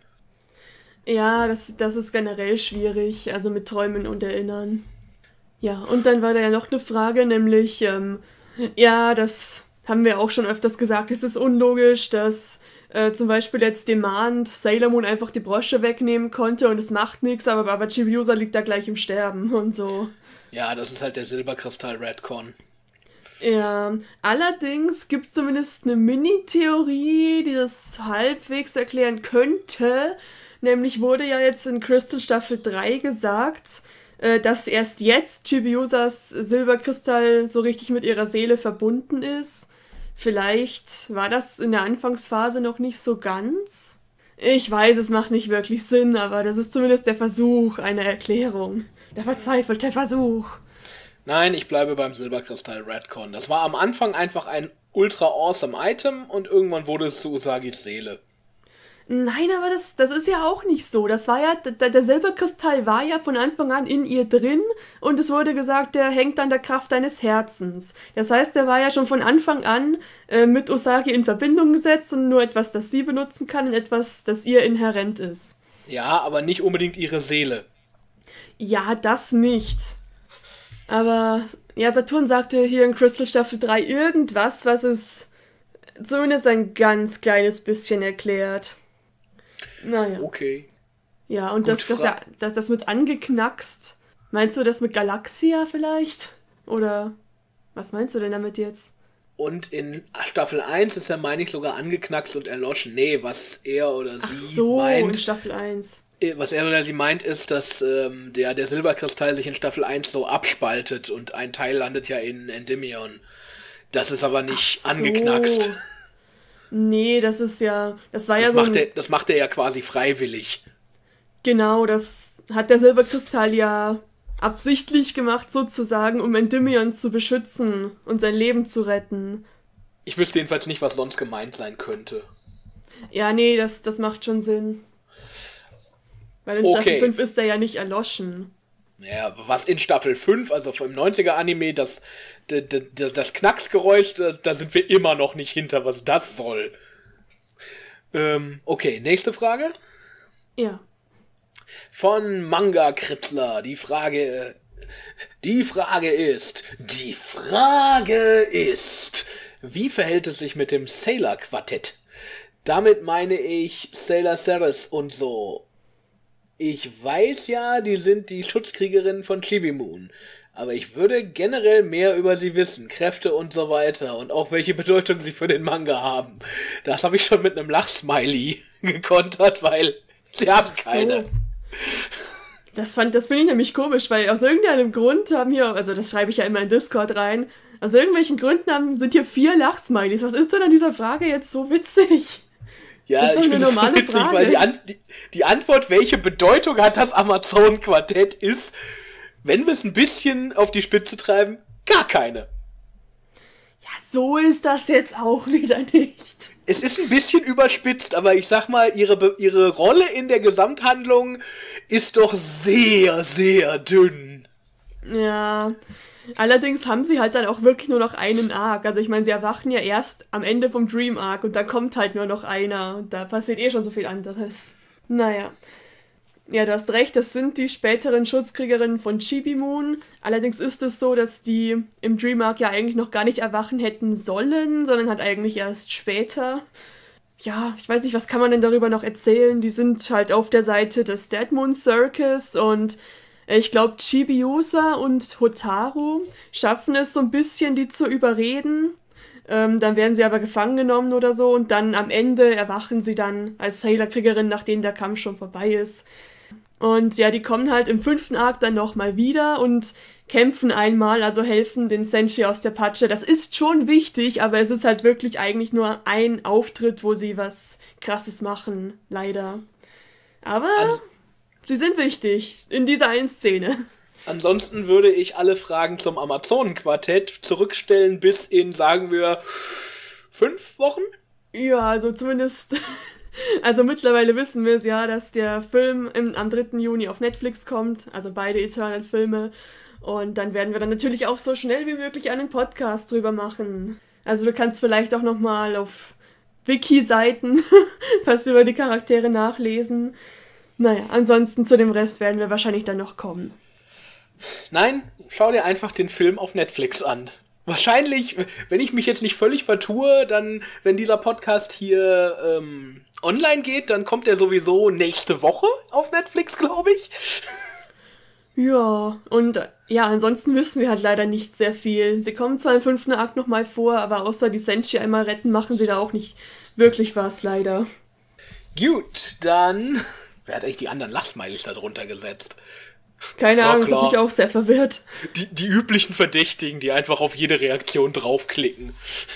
Ja, das, das ist generell schwierig, also mit Träumen und Erinnern. Ja, und dann war da ja noch eine Frage, nämlich, ähm, ja, das haben wir auch schon öfters gesagt, es ist unlogisch, dass äh, zum Beispiel jetzt Demand Sailor Moon einfach die Brosche wegnehmen konnte und es macht nichts, aber, aber Chibiusa liegt da gleich im Sterben und so. Ja, das ist halt der Silberkristall-Redcon. Ja, allerdings gibt es zumindest eine Mini-Theorie, die das halbwegs erklären könnte. Nämlich wurde ja jetzt in Crystal Staffel drei gesagt, äh, dass erst jetzt Chibiusas Silberkristall so richtig mit ihrer Seele verbunden ist. Vielleicht war das in der Anfangsphase noch nicht so ganz. Ich weiß, es macht nicht wirklich Sinn, aber das ist zumindest der Versuch einer Erklärung. Der verzweifelte Versuch. Nein, ich bleibe beim Silberkristall-Redcon. Das war am Anfang einfach ein ultra awesome Item und irgendwann wurde es zu Usagis Seele. Nein, aber das, das ist ja auch nicht so. Das war ja, der, der Silberkristall war ja von Anfang an in ihr drin und es wurde gesagt, der hängt an der Kraft deines Herzens. Das heißt, der war ja schon von Anfang an äh, mit Usagi in Verbindung gesetzt und nur etwas, das sie benutzen kann und etwas, das ihr inhärent ist. Ja, aber nicht unbedingt ihre Seele. Ja, das nicht. Aber ja, Saturn sagte hier in Crystal Staffel drei irgendwas, was es zumindest ein ganz kleines bisschen erklärt. Naja. Okay. Ja, und Gut, das, das, Fra- ja, das, das mit angeknackst, meinst du das mit Galaxia vielleicht? Oder was meinst du denn damit jetzt? Und in Staffel eins ist er, meine ich, sogar angeknackst und erloschen. Nee, was er oder sie Ach so, in meint, Staffel eins. äh, was er oder sie meint, ist, dass ähm, der, der Silberkristall sich in Staffel eins so abspaltet und ein Teil landet ja in Endymion. Das ist aber nicht Ach so. angeknackst. Nee, das ist ja, das war ja Das so macht, ein, er, das macht er ja quasi freiwillig. genau, das hat der Silberkristall ja absichtlich gemacht sozusagen, um Endymion zu beschützen und sein Leben zu retten. Ich wüsste jedenfalls nicht, was sonst gemeint sein könnte. Ja, nee, das, das macht schon Sinn. Weil in Okay. Staffel fünf ist er ja nicht erloschen. Ja, was in Staffel fünf, also im neunziger-Anime, das, das, das, das Knacksgeräusch, da, da sind wir immer noch nicht hinter, was das soll. Ähm, okay, nächste Frage. Ja. Von Manga Kritzler. Die Frage, die Frage ist, die Frage ist, wie verhält es sich mit dem Sailor Quartett? Damit meine ich Sailor Ceres und so. Ich weiß ja, die sind die Schutzkriegerinnen von Chibi Moon. Aber ich würde generell mehr über sie wissen, Kräfte und so weiter und auch welche Bedeutung sie für den Manga haben. Das habe ich schon mit einem Lachsmiley gekontert, weil sie haben Ach so. keine. Das fand, das finde ich nämlich komisch, weil aus irgendeinem Grund haben hier, also das schreibe ich ja immer in Discord rein, aus irgendwelchen Gründen haben, sind hier vier Lachsmilies. Was ist denn an dieser Frage jetzt so witzig? Ja, Das ist doch ich eine finde das so normale witzig, Frage. weil die, An die, die Antwort, welche Bedeutung hat das Amazon-Quartett, ist, wenn wir es ein bisschen auf die Spitze treiben, gar keine. Ja, so ist das jetzt auch wieder nicht. Es ist ein bisschen überspitzt, aber ich sag mal, ihre, Be ihre Rolle in der Gesamthandlung ist doch sehr, sehr dünn. Ja, allerdings haben sie halt dann auch wirklich nur noch einen Arc. Also ich meine, sie erwachen ja erst am Ende vom Dream Arc und da kommt halt nur noch einer. Und da passiert eh schon so viel anderes. Naja. Ja, du hast recht, das sind die späteren Schutzkriegerinnen von Chibi Moon. Allerdings ist es so, dass die im Dream Arc ja eigentlich noch gar nicht erwachen hätten sollen, sondern halt eigentlich erst später. Ja, ich weiß nicht, was kann man denn darüber noch erzählen? Die sind halt auf der Seite des Dead Moon Circus und ich glaube, Chibiusa und Hotaru schaffen es so ein bisschen, die zu überreden. Ähm, dann werden sie aber gefangen genommen oder so und dann am Ende erwachen sie dann als Sailor-Kriegerin, nachdem der Kampf schon vorbei ist. Und ja, die kommen halt im fünften Arc dann nochmal wieder und kämpfen einmal, also helfen den Senshi aus der Patsche. Das ist schon wichtig, aber es ist halt wirklich eigentlich nur ein Auftritt, wo sie was Krasses machen, leider. Aber An sie sind wichtig in dieser einen Szene. ansonsten würde ich alle Fragen zum Amazonen-Quartett zurückstellen bis in, sagen wir, fünf Wochen? Ja, also zumindest, also mittlerweile wissen wir es ja, dass der Film im, am dritten Juni auf Netflix kommt, also beide Eternal-Filme. Und dann werden wir dann natürlich auch so schnell wie möglich einen Podcast drüber machen. Also du kannst vielleicht auch nochmal auf Wiki-Seiten was über die Charaktere nachlesen. Naja, ansonsten zu dem Rest werden wir wahrscheinlich dann noch kommen. Nein, schau dir einfach den Film auf Netflix an. Wahrscheinlich, wenn ich mich jetzt nicht völlig vertue, dann, wenn dieser Podcast hier ähm, online geht, dann kommt er sowieso nächste Woche auf Netflix, glaube ich. Ja, und äh, ja, ansonsten wissen wir halt leider nicht sehr viel. Sie kommen zwar im fünften Akt nochmal vor, aber außer die Senshi einmal retten, machen sie da auch nicht wirklich was, leider. Gut, dann... Wer hat eigentlich die anderen Lachsmilies da drunter gesetzt? Keine Ja, Ahnung, das hat klar. mich auch sehr verwirrt. Die, die üblichen Verdächtigen, die einfach auf jede Reaktion draufklicken.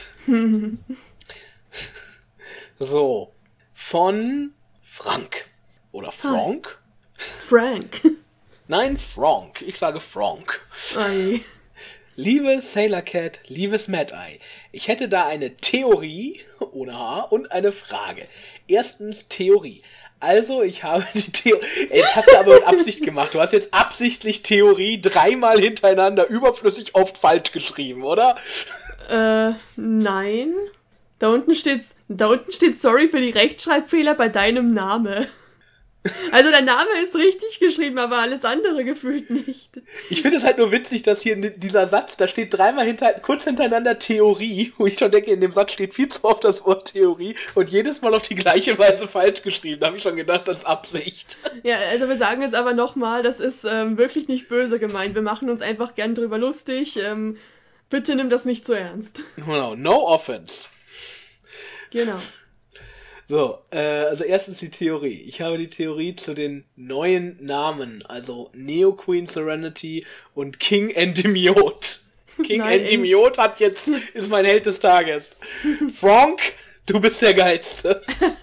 So. Von Frank. Oder Frank? Frank. Nein, Frank. Ich sage Frank. Ei. Liebe Sailor Cat, liebes Mad Eye, ich hätte da eine Theorie, ohne H, und eine Frage. Erstens Theorie. Also, ich habe die Theorie... Jetzt hast du aber mit Absicht gemacht. Du hast jetzt absichtlich Theorie dreimal hintereinander überflüssig oft falsch geschrieben, oder? Äh, nein. Da unten steht, da unten steht sorry für die Rechtschreibfehler bei deinem Name. Also dein Name ist richtig geschrieben, aber alles andere gefühlt nicht. Ich finde es halt nur witzig, dass hier in dieser Satz, da steht dreimal hinter, kurz hintereinander Theorie, wo ich schon denke, in dem Satz steht viel zu oft das Wort Theorie und jedes Mal auf die gleiche Weise falsch geschrieben. Da habe ich schon gedacht, das ist Absicht. Ja, also wir sagen jetzt aber nochmal, das ist ähm, wirklich nicht böse gemeint. Wir machen uns einfach gern drüber lustig. Ähm, bitte nimm das nicht zu ernst. Genau, no offense. Genau. So, äh, also erstens die Theorie. Ich habe die Theorie zu den neuen Namen, also Neo Queen Serenity und King Endymion. King Nein, Endymion hat jetzt, ist mein Held des Tages. Frank, du bist der Geilste.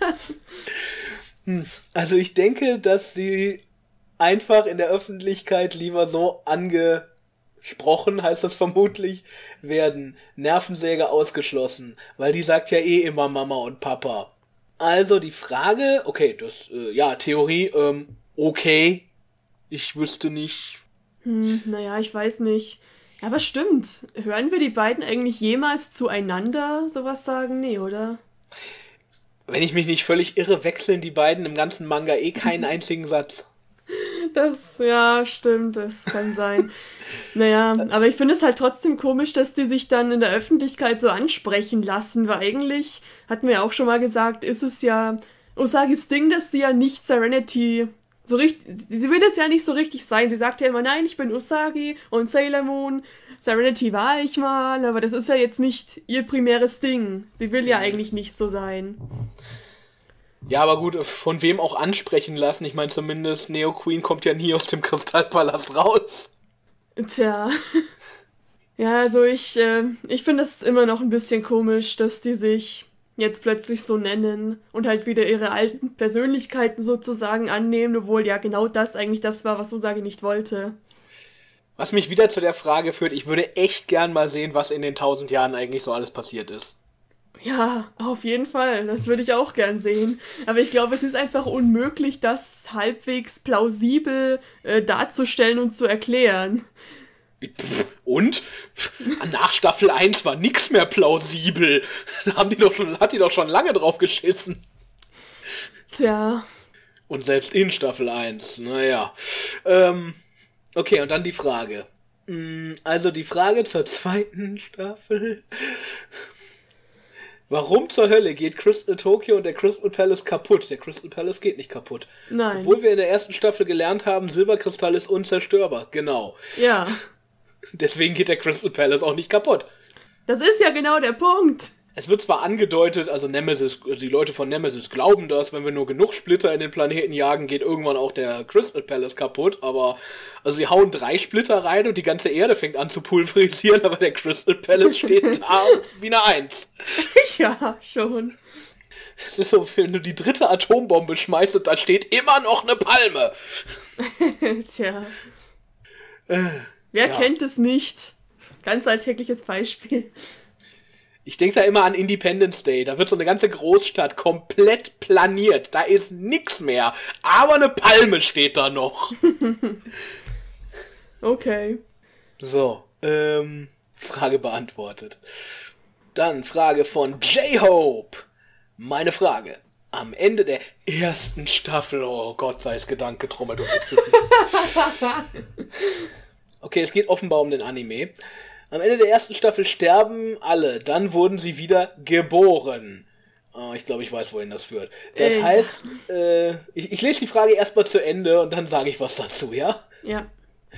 hm. Also ich denke, dass sie einfach in der Öffentlichkeit lieber so angesprochen, heißt das vermutlich, werden. Nervensäge ausgeschlossen, weil die sagt ja eh immer Mama und Papa. Also die Frage, okay, das, äh, ja, Theorie, ähm, okay, ich wüsste nicht. Hm, naja, ich weiß nicht. Ja, aber stimmt. Hören wir die beiden eigentlich jemals zueinander sowas sagen? Nee, oder? Wenn ich mich nicht völlig irre, wechseln die beiden im ganzen Manga eh keinen einzigen Satz. Das, ja, stimmt, das kann sein. Naja, aber ich finde es halt trotzdem komisch, dass die sich dann in der Öffentlichkeit so ansprechen lassen, weil eigentlich, hatten wir ja auch schon mal gesagt, ist es ja Usagis Ding, dass sie ja nicht Serenity so richtig, sie will das ja nicht so richtig sein. Sie sagt ja immer, nein, ich bin Usagi und Sailor Moon, Serenity war ich mal, aber das ist ja jetzt nicht ihr primäres Ding. Sie will ja eigentlich nicht so sein. Ja, aber gut, von wem auch ansprechen lassen. Ich meine, zumindest Neo Queen kommt ja nie aus dem Kristallpalast raus. Tja. Ja, also ich, äh, ich finde es immer noch ein bisschen komisch, dass die sich jetzt plötzlich so nennen und halt wieder ihre alten Persönlichkeiten sozusagen annehmen, obwohl ja genau das eigentlich das war, was Usagi nicht wollte. Was mich wieder zu der Frage führt, ich würde echt gern mal sehen, was in den tausend Jahren eigentlich so alles passiert ist. Ja, auf jeden Fall. Das würde ich auch gern sehen. Aber ich glaube, es ist einfach unmöglich, das halbwegs plausibel äh, darzustellen und zu erklären. Und? Nach Staffel eins war nix mehr plausibel. Da haben die doch schon, hat die doch schon lange drauf geschissen. Tja. Und selbst in Staffel eins, naja. Ähm, okay, und dann die Frage. Also die Frage zur zweiten Staffel. Warum zur Hölle geht Crystal Tokyo und der Crystal Palace kaputt? Der Crystal Palace geht nicht kaputt. Nein. Obwohl wir in der ersten Staffel gelernt haben, Silberkristall ist unzerstörbar. Genau. Ja. Deswegen geht der Crystal Palace auch nicht kaputt. Das ist ja genau der Punkt. Es wird zwar angedeutet, also Nemesis, die Leute von Nemesis glauben das, wenn wir nur genug Splitter in den Planeten jagen, geht irgendwann auch der Crystal Palace kaputt, aber also sie hauen drei Splitter rein und die ganze Erde fängt an zu pulverisieren, aber der Crystal Palace steht da wie eine Eins. Ja, schon. Es ist so, wenn du die dritte Atombombe schmeißt und da steht immer noch eine Palme. Tja. Äh, Wer ja. kennt es nicht? Ganz alltägliches Beispiel. Ich denke da immer an Independence Day. Da wird so eine ganze Großstadt komplett planiert. Da ist nix mehr. Aber eine Palme steht da noch. Okay. So, ähm, Frage beantwortet. Dann Frage von J-Hope. Meine Frage. Am Ende der ersten Staffel, oh Gott sei es Gedanke, Trommel und Okay, es geht offenbar um den Anime. Am Ende der ersten Staffel sterben alle, dann wurden sie wieder geboren. Oh, ich glaube, ich weiß, wohin das führt. Das äh. heißt, äh, ich, ich lese die Frage erstmal zu Ende und dann sage ich was dazu, ja? Ja.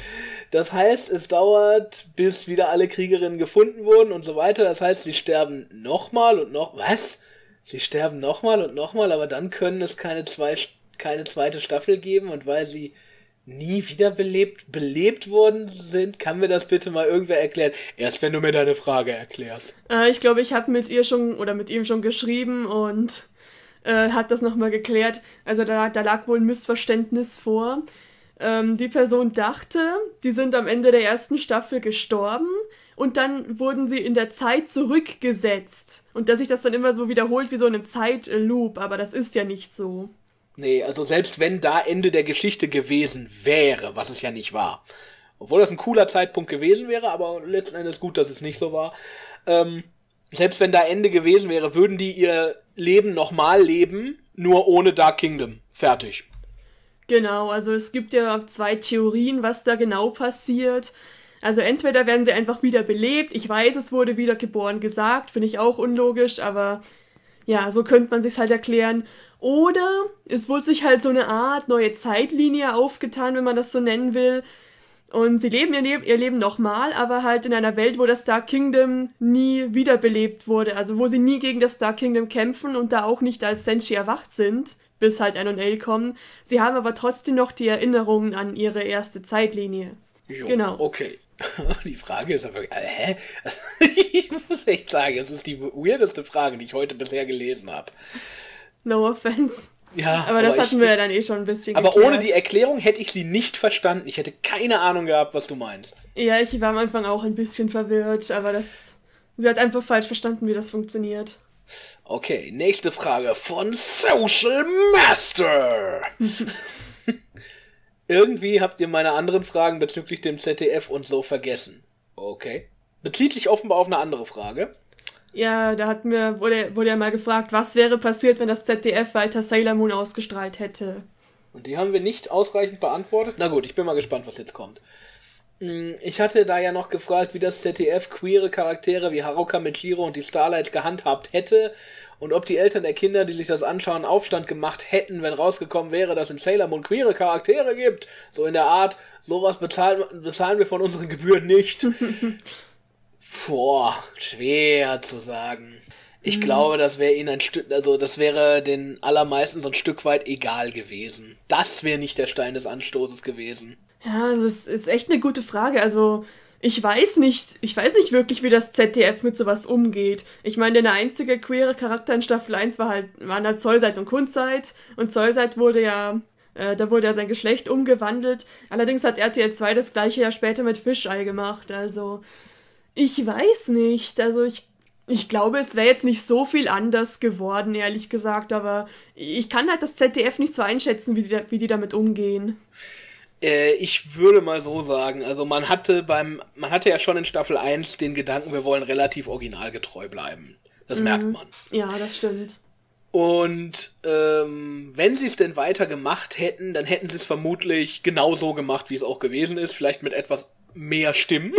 Das heißt, es dauert, bis wieder alle Kriegerinnen gefunden wurden und so weiter. Das heißt, sie sterben nochmal und noch... Was? Sie sterben nochmal und nochmal, aber dann können es keine, zwei, keine zweite Staffel geben und weil sie nie wiederbelebt belebt worden sind, kann mir das bitte mal irgendwer erklären. Erst wenn du mir deine Frage erklärst. Äh, ich glaube, ich habe mit ihr schon oder mit ihm schon geschrieben und äh, hat das nochmal geklärt. Also da, da lag wohl ein Missverständnis vor. Ähm, die Person dachte, die sind am Ende der ersten Staffel gestorben und dann wurden sie in der Zeit zurückgesetzt. Und dass sich das dann immer so wiederholt wie so in einem Zeitloop, aber das ist ja nicht so. Nee, also selbst wenn da Ende der Geschichte gewesen wäre, was es ja nicht war, obwohl das ein cooler Zeitpunkt gewesen wäre, aber letzten Endes gut, dass es nicht so war, ähm, selbst wenn da Ende gewesen wäre, würden die ihr Leben nochmal leben, nur ohne Dark Kingdom. Fertig. Genau, also es gibt ja zwei Theorien, was da genau passiert. Also entweder werden sie einfach wieder belebt, ich weiß, es wurde wiedergeboren gesagt, finde ich auch unlogisch, aber ja, so könnte man sich's halt erklären. Oder es wurde sich halt so eine Art neue Zeitlinie aufgetan, wenn man das so nennen will. Und sie leben ihr, Le- ihr Leben nochmal, aber halt in einer Welt, wo das Dark Kingdom nie wiederbelebt wurde. Also wo sie nie gegen das Dark Kingdom kämpfen und da auch nicht als Senshi erwacht sind, bis halt N und L kommen. Sie haben aber trotzdem noch die Erinnerungen an ihre erste Zeitlinie. Jo, genau. Okay. Die Frage ist aber, hä? Ich muss echt sagen, es ist die weirdeste Frage, die ich heute bisher gelesen habe. No offense. Ja, aber das aber hatten ich, wir ja dann eh schon ein bisschen Aber geklärt. ohne die Erklärung hätte ich sie nicht verstanden. Ich hätte keine Ahnung gehabt, was du meinst. Ja, ich war am Anfang auch ein bisschen verwirrt, aber das... Sie hat einfach falsch verstanden, wie das funktioniert. Okay, nächste Frage von Social Master. Irgendwie habt ihr meine anderen Fragen bezüglich dem Z D F und so vergessen. Okay. Bezieht sich offenbar auf eine andere Frage. Ja, da hat mir, wurde, wurde ja mal gefragt, was wäre passiert, wenn das Z D F weiter Sailor Moon ausgestrahlt hätte. Und die haben wir nicht ausreichend beantwortet. Na gut, ich bin mal gespannt, was jetzt kommt. Ich hatte da ja noch gefragt, wie das Z D F queere Charaktere wie Haruka Michiro und die Starlights gehandhabt hätte und ob die Eltern der Kinder, die sich das anschauen, Aufstand gemacht hätten, wenn rausgekommen wäre, dass in Sailor Moon queere Charaktere gibt. So in der Art, sowas bezahlen, bezahlen wir von unseren Gebühren nicht. Boah, schwer zu sagen. Ich mhm. glaube, das wäre ihnen ein Stück, also das wäre den allermeisten so ein Stück weit egal gewesen. Das wäre nicht der Stein des Anstoßes gewesen. Ja, also es ist echt eine gute Frage. Also ich weiß nicht, ich weiß nicht wirklich, wie das Z D F mit sowas umgeht. Ich meine, der einzige queere Charakter in Staffel eins war halt, waren halt Zollseit und Kundzeit. Und Zollseit wurde ja, äh, da wurde ja sein Geschlecht umgewandelt. Allerdings hat R T L zwei das gleiche ja später mit Fischei gemacht. Also ich weiß nicht. Also ich, ich glaube, es wäre jetzt nicht so viel anders geworden, ehrlich gesagt. Aber ich kann halt das Z D F nicht so einschätzen, wie die, da, wie die damit umgehen. Ich würde mal so sagen, also man hatte beim, man hatte ja schon in Staffel eins den Gedanken, wir wollen relativ originalgetreu bleiben. Das mhm. merkt man. Ja, das stimmt. Und ähm, wenn sie es denn weiter gemacht hätten, dann hätten sie es vermutlich genauso gemacht, wie es auch gewesen ist, vielleicht mit etwas mehr Stimmen.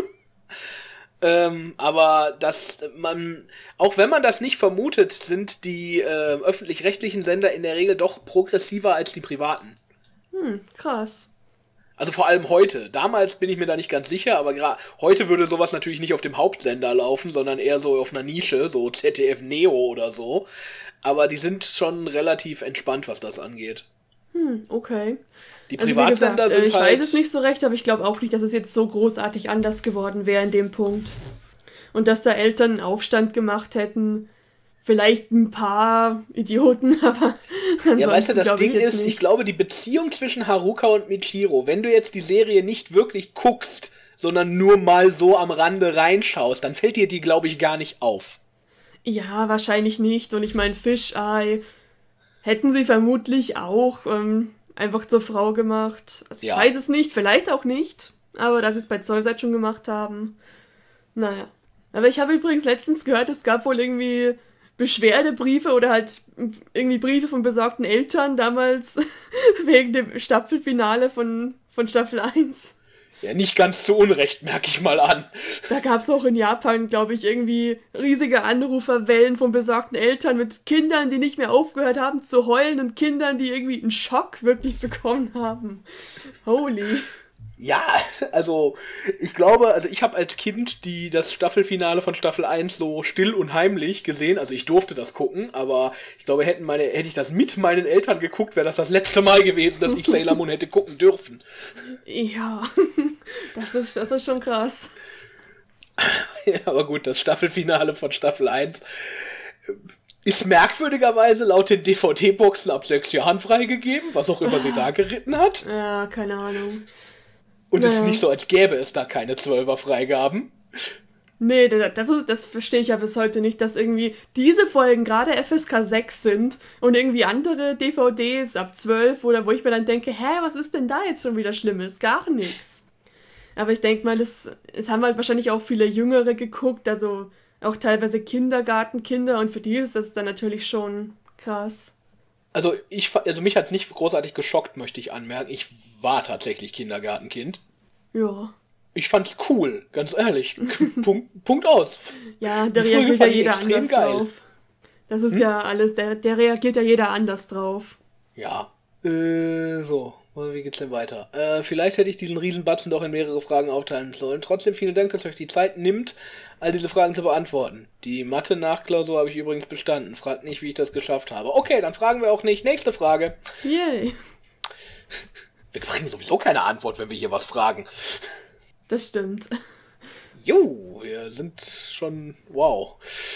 ähm, aber dass man, auch wenn man das nicht vermutet, sind die äh, öffentlich-rechtlichen Sender in der Regel doch progressiver als die privaten. Hm, krass. Also vor allem heute. Damals bin ich mir da nicht ganz sicher, aber gerade heute würde sowas natürlich nicht auf dem Hauptsender laufen, sondern eher so auf einer Nische, so Z D F Neo oder so. Aber die sind schon relativ entspannt, was das angeht. Hm, okay. Die Privatsender also wie gesagt, sind ich halt... Ich weiß es nicht so recht, aber ich glaube auch nicht, dass es jetzt so großartig anders geworden wäre in dem Punkt. Und dass da Eltern einen Aufstand gemacht hätten... Vielleicht ein paar Idioten, aber ja, weißt du, das Ding ist, nicht. Ich glaube, die Beziehung zwischen Haruka und Michiro, wenn du jetzt die Serie nicht wirklich guckst, sondern nur mal so am Rande reinschaust, dann fällt dir die, glaube ich, gar nicht auf. Ja, wahrscheinlich nicht. Und ich meine, Fischei hätten sie vermutlich auch ähm, einfach zur Frau gemacht. Also ich ja. weiß es nicht, vielleicht auch nicht, aber dass sie es bei Zollseit schon gemacht haben. Naja. Aber ich habe übrigens letztens gehört, es gab wohl irgendwie Beschwerdebriefe oder halt irgendwie Briefe von besorgten Eltern damals wegen dem Staffelfinale von, von Staffel eins. Ja, nicht ganz zu Unrecht, merke ich mal an. Da gab es auch in Japan, glaube ich, irgendwie riesige Anruferwellen von besorgten Eltern mit Kindern, die nicht mehr aufgehört haben zu heulen und Kindern, die irgendwie einen Schock wirklich bekommen haben. Holy. Ja, also ich glaube, also ich habe als Kind die das Staffelfinale von Staffel eins so still und heimlich gesehen, also ich durfte das gucken, aber ich glaube, hätten meine, hätte ich das mit meinen Eltern geguckt, wäre das das letzte Mal gewesen, dass ich Sailor Moon hätte gucken dürfen. Ja, das ist, das ist schon krass. Ja, aber gut, das Staffelfinale von Staffel eins ist merkwürdigerweise laut den D V D-Boxen ab sechs Jahren freigegeben, was auch immer sie da geritten hat. Ja, keine Ahnung. Und naja. Es ist nicht so, als gäbe es da keine Zwölfer-Freigaben. Nee, das, ist, das verstehe ich ja bis heute nicht, dass irgendwie diese Folgen gerade F S K sechs sind und irgendwie andere D V Ds ab zwölf oder wo ich mir dann denke, hä, was ist denn da jetzt schon wieder Schlimmes? Gar nichts. Aber ich denke mal, es, es haben halt wahrscheinlich auch viele Jüngere geguckt, also auch teilweise Kindergartenkinder und für die ist das dann natürlich schon krass. Also, ich, also mich hat es nicht großartig geschockt, möchte ich anmerken. Ich war tatsächlich Kindergartenkind. Ja. Ich fand's cool, ganz ehrlich. Punkt, Punkt aus. Ja, da reagiert ja jeder anders geil. drauf. Das ist hm? ja alles, der, der reagiert ja jeder anders drauf. Ja. Äh, so. Wie geht's denn weiter? Äh, vielleicht hätte ich diesen Riesenbatzen doch in mehrere Fragen aufteilen sollen. Trotzdem vielen Dank, dass ihr euch die Zeit nimmt, all diese Fragen zu beantworten. Die Mathe-Nachklausur habe ich übrigens bestanden. Fragt nicht, wie ich das geschafft habe. Okay, dann fragen wir auch nicht. Nächste Frage. Yay. Wir kriegen sowieso keine Antwort, wenn wir hier was fragen. Das stimmt. Jo, wir sind schon... Wow.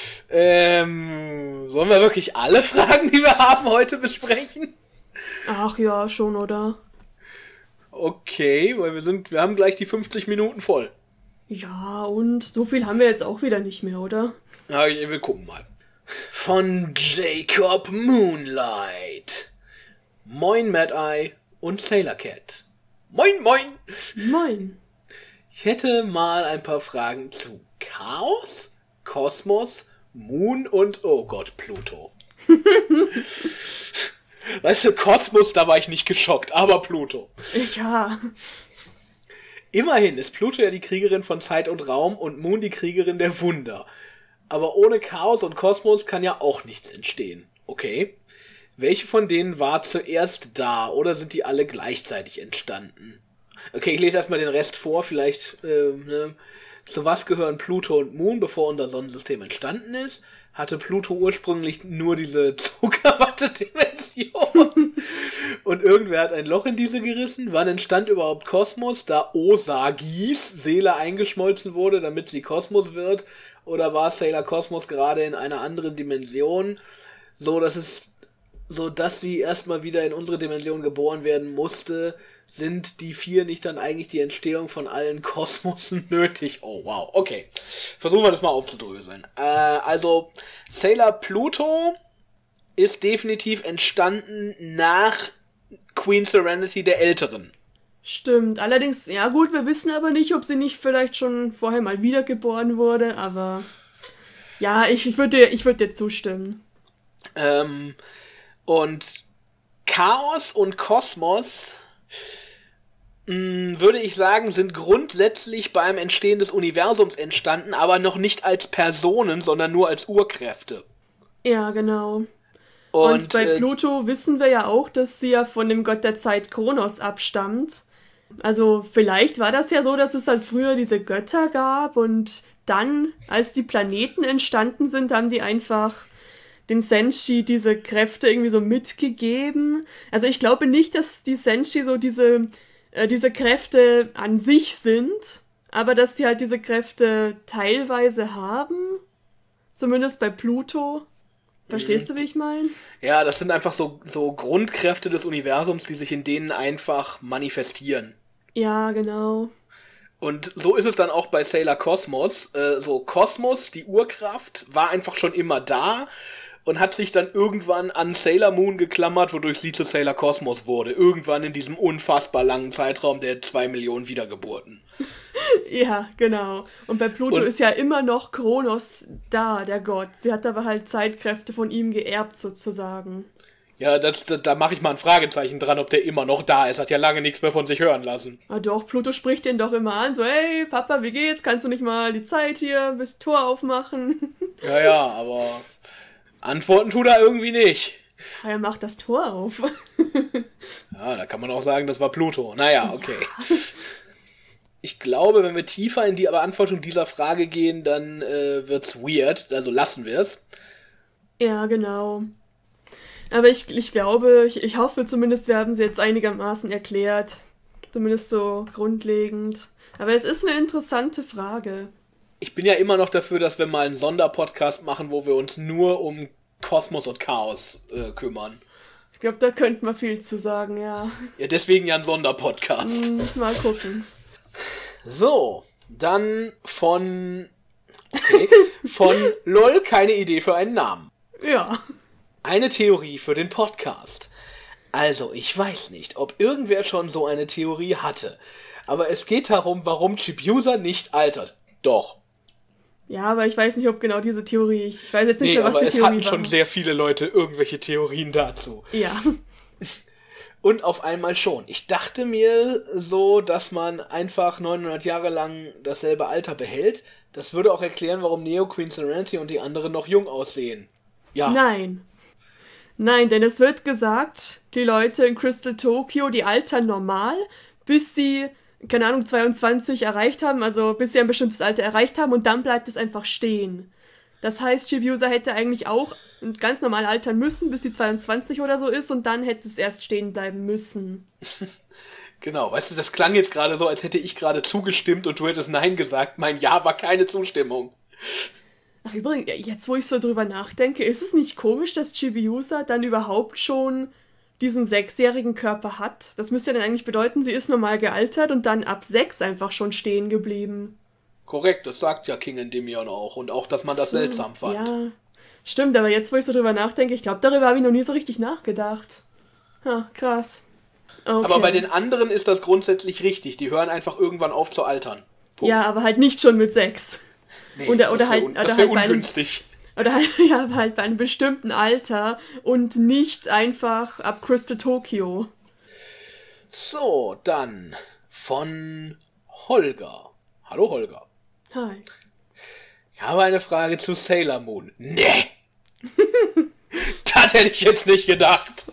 Ähm, sollen wir wirklich alle Fragen, die wir haben, heute besprechen? Ach ja, schon, oder? Okay, weil wir sind... Wir haben gleich die fünfzig Minuten voll. Ja, und so viel haben wir jetzt auch wieder nicht mehr, oder? Ja, wir gucken mal. von Jacob Moonlight. Moin Mad Eye und Sailor Cat. Moin, moin. Moin. Ich hätte mal ein paar Fragen zu Chaos, Kosmos, Moon und, oh Gott, Pluto. Weißt du, Kosmos, da war ich nicht geschockt, aber Pluto. Ja. Immerhin ist Pluto ja die Kriegerin von Zeit und Raum und Moon die Kriegerin der Wunder. Aber ohne Chaos und Kosmos kann ja auch nichts entstehen. Okay. Welche von denen war zuerst da oder sind die alle gleichzeitig entstanden? Okay, ich lese erstmal den Rest vor. Vielleicht, äh, ne? Zu was gehören Pluto und Moon, bevor unser Sonnensystem entstanden ist? Hatte Pluto ursprünglich nur diese Zuckerwatte-Dimension? Und irgendwer hat ein Loch in diese gerissen? Wann entstand überhaupt Kosmos, da Osagis Seele eingeschmolzen wurde, damit sie Kosmos wird? Oder war Sailor Kosmos gerade in einer anderen Dimension, so dass es, so dass sie erstmal wieder in unsere Dimension geboren werden musste? Sind die vier nicht dann eigentlich die Entstehung von allen Kosmosen nötig? Oh, wow, okay. Versuchen wir das mal aufzudröseln. Äh, also, Sailor Pluto ist definitiv entstanden nach Queen Serenity der Älteren. Stimmt. Allerdings, ja gut, wir wissen aber nicht, ob sie nicht vielleicht schon vorher mal wiedergeboren wurde, aber ja, ich, ich würde dir, ich würd dir zustimmen. Ähm, und Chaos und Kosmos, würde ich sagen, sind grundsätzlich beim Entstehen des Universums entstanden, aber noch nicht als Personen, sondern nur als Urkräfte. Ja, genau. Und, Und bei äh, Pluto wissen wir ja auch, dass sie ja von dem Gott der Zeit Kronos abstammt. Also vielleicht war das ja so, dass es halt früher diese Götter gab und dann, als die Planeten entstanden sind, haben die einfach den Senshi diese Kräfte irgendwie so mitgegeben. Also ich glaube nicht, dass die Senshi so diese diese Kräfte an sich sind, aber dass die halt diese Kräfte teilweise haben. Zumindest bei Pluto. Verstehst mhm. du, wie ich meine? Ja, das sind einfach so, so Grundkräfte des Universums, die sich in denen einfach manifestieren. Ja, genau. Und so ist es dann auch bei Sailor Kosmos. Äh, so Kosmos, die Urkraft, war einfach schon immer da und hat sich dann irgendwann an Sailor Moon geklammert, wodurch sie zu Sailor Kosmos wurde. Irgendwann in diesem unfassbar langen Zeitraum der zwei Millionen Wiedergeburten. Ja, genau. Und bei Pluto und ist ja immer noch Kronos da, der Gott. Sie hat aber halt Zeitkräfte von ihm geerbt, sozusagen. Ja, das, das, da mache ich mal ein Fragezeichen dran, ob der immer noch da ist. Hat ja lange nichts mehr von sich hören lassen. Ah doch, Pluto spricht den doch immer an, so, hey, Papa, wie geht's? Kannst du nicht mal die Zeit hier bis Tor aufmachen? Ja, ja, aber antworten tut er irgendwie nicht. Er macht das Tor auf. Ja, da kann man auch sagen, das war Pluto. Naja, okay. Ja. Ich glaube, wenn wir tiefer in die Beantwortung dieser Frage gehen, dann äh, wird's weird. Also lassen wir es. Ja, genau. Aber ich, ich glaube, ich, ich hoffe zumindest, wir haben sie jetzt einigermaßen erklärt. Zumindest so grundlegend. Aber es ist eine interessante Frage. Ich bin ja immer noch dafür, dass wir mal einen Sonderpodcast machen, wo wir uns nur um Kosmos und Chaos äh, kümmern. Ich glaube, da könnte man viel zu sagen, ja. Ja, deswegen ja ein Sonderpodcast. Mm, mal gucken. So, dann von... Okay, von LOL keine Idee für einen Namen. Ja. Eine Theorie für den Podcast. Also, ich weiß nicht, ob irgendwer schon so eine Theorie hatte. Aber es geht darum, warum Chibiusa nicht altert. Doch. Ja, aber ich weiß nicht, ob genau diese Theorie... Ich weiß jetzt nicht nee, mehr, was aber die es Theorie hatten war. schon sehr viele Leute irgendwelche Theorien dazu. Ja. Und auf einmal schon. Ich dachte mir so, dass man einfach neunhundert Jahre lang dasselbe Alter behält. Das würde auch erklären, warum Neo, Queen Serenity und die anderen noch jung aussehen. Ja. Nein. Nein, denn es wird gesagt, die Leute in Crystal Tokyo, die altern normal, bis sie, keine Ahnung, zweiundzwanzig erreicht haben, also bis sie ein bestimmtes Alter erreicht haben und dann bleibt es einfach stehen. Das heißt, Chibiusa hätte eigentlich auch ganz normal altern müssen, bis sie zweiundzwanzig oder so ist und dann hätte es erst stehen bleiben müssen. Genau, weißt du, das klang jetzt gerade so, als hätte ich gerade zugestimmt und du hättest Nein gesagt. Mein Ja war keine Zustimmung. Ach übrigens, jetzt wo ich so drüber nachdenke, ist es nicht komisch, dass Chibiusa dann überhaupt schon diesen sechsjährigen Körper hat? Das müsste ja dann eigentlich bedeuten, sie ist normal gealtert und dann ab sechs einfach schon stehen geblieben. Korrekt, das sagt ja King Endymion auch. Und auch, dass man das so, seltsam fand. Ja, Stimmt, aber jetzt, wo ich so drüber nachdenke, ich glaube, darüber habe ich noch nie so richtig nachgedacht. Ja, krass. Okay. Aber bei den anderen ist das grundsätzlich richtig. Die hören einfach irgendwann auf zu altern. Punkt. Ja, aber halt nicht schon mit sechs. Nee, oder oder das halt, un- oder das halt wär bei einem, ungünstig. oder halt, ja, aber halt bei einem bestimmten Alter und nicht einfach ab Crystal Tokyo. So, dann von Holger. Hallo Holger. Hi. Ich habe eine Frage zu Sailor Moon. Nee! Das hätte ich jetzt nicht gedacht.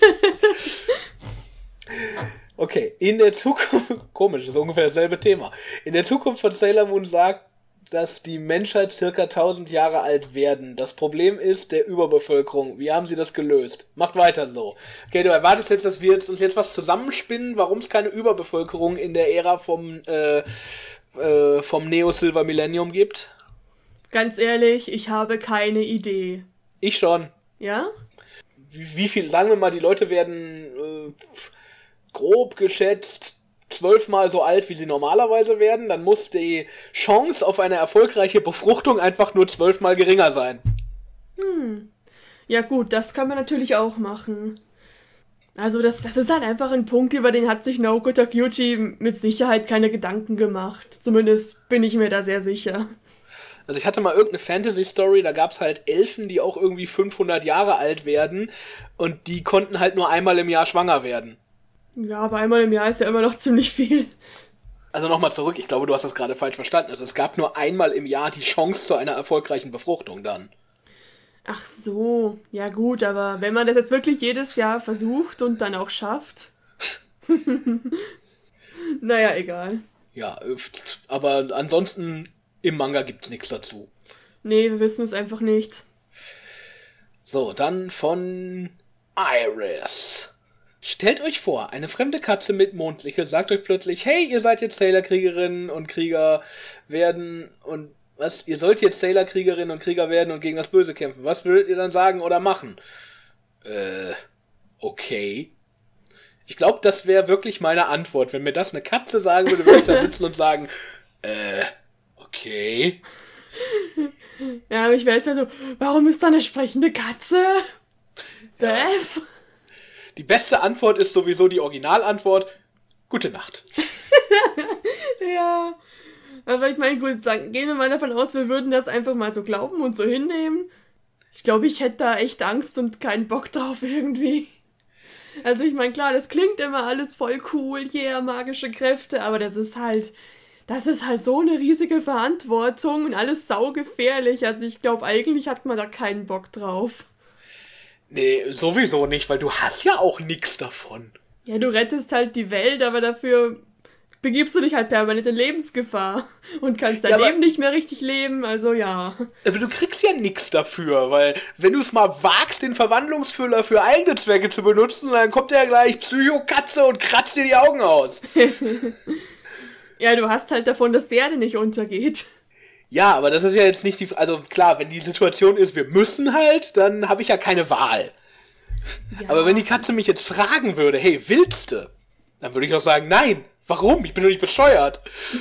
Okay, in der Zukunft... Komisch, das ist ungefähr dasselbe Thema. In der Zukunft von Sailor Moon sagt, dass die Menschheit circa tausend Jahre alt werden. Das Problem ist der Überbevölkerung. Wie haben sie das gelöst? Macht weiter so. Okay, du erwartest jetzt, dass wir jetzt, uns jetzt was zusammenspinnen, warum es keine Überbevölkerung in der Ära vom, äh, äh, vom Neo-Silver Millennium gibt? Ganz ehrlich, ich habe keine Idee. Ich schon. Ja? Wie, wie viel, sagen wir mal, die Leute werden äh, grob geschätzt zwölfmal so alt, wie sie normalerweise werden, dann muss die Chance auf eine erfolgreiche Befruchtung einfach nur zwölfmal geringer sein. Hm. Ja gut, das kann man natürlich auch machen. Also das, das ist halt einfach ein Punkt, über den hat sich Naoko Takeuchi mit Sicherheit keine Gedanken gemacht. Zumindest bin ich mir da sehr sicher. Also ich hatte mal irgendeine Fantasy-Story, da gab's halt Elfen, die auch irgendwie fünfhundert Jahre alt werden und die konnten halt nur einmal im Jahr schwanger werden. Ja, aber einmal im Jahr ist ja immer noch ziemlich viel. Also nochmal zurück, ich glaube, du hast das gerade falsch verstanden. Also es gab nur einmal im Jahr die Chance zu einer erfolgreichen Befruchtung dann. Ach so, ja gut, aber wenn man das jetzt wirklich jedes Jahr versucht und dann auch schafft. Naja, egal. Ja, aber ansonsten im Manga gibt's nichts dazu. Nee, wir wissen es einfach nicht. So, dann von Iris. Stellt euch vor, eine fremde Katze mit Mondsichel sagt euch plötzlich, hey, ihr seid jetzt Sailor-Kriegerinnen und Krieger werden und was, ihr sollt jetzt Sailor-Kriegerinnen und Krieger werden und gegen das Böse kämpfen. Was würdet ihr dann sagen oder machen? Äh, okay. Ich glaube, das wäre wirklich meine Antwort. Wenn mir das eine Katze sagen würde, würde ich da sitzen und sagen, äh, okay. Ja, aber ich wäre jetzt mal so, warum ist da eine sprechende Katze? The Ja. F? Die beste Antwort ist sowieso die Originalantwort, gute Nacht. Ja. Aber ich meine, gut, sagen, gehen wir mal davon aus, wir würden das einfach mal so glauben und so hinnehmen. Ich glaube, ich hätte da echt Angst und keinen Bock drauf irgendwie. Also ich meine, klar, das klingt immer alles voll cool, yeah, magische Kräfte, aber das ist halt, das ist halt so eine riesige Verantwortung und alles saugefährlich. Also ich glaube, eigentlich hat man da keinen Bock drauf. Nee, sowieso nicht, weil du hast ja auch nichts davon. Ja, du rettest halt die Welt, aber dafür begibst du dich halt permanent in Lebensgefahr und kannst dein Ja, aber- Leben nicht mehr richtig leben, also ja. Aber du kriegst ja nichts dafür, weil wenn du es mal wagst, den Verwandlungsfüller für eigene Zwecke zu benutzen, dann kommt ja gleich Psychokatze und kratzt dir die Augen aus. Ja, du hast halt davon, dass der nicht untergeht. Ja, aber das ist ja jetzt nicht die... Also klar, wenn die Situation ist, wir müssen halt, dann habe ich ja keine Wahl. Ja. Aber wenn die Katze mich jetzt fragen würde, hey, willst du? Dann würde ich auch sagen, nein. Warum? Ich bin doch nicht bescheuert.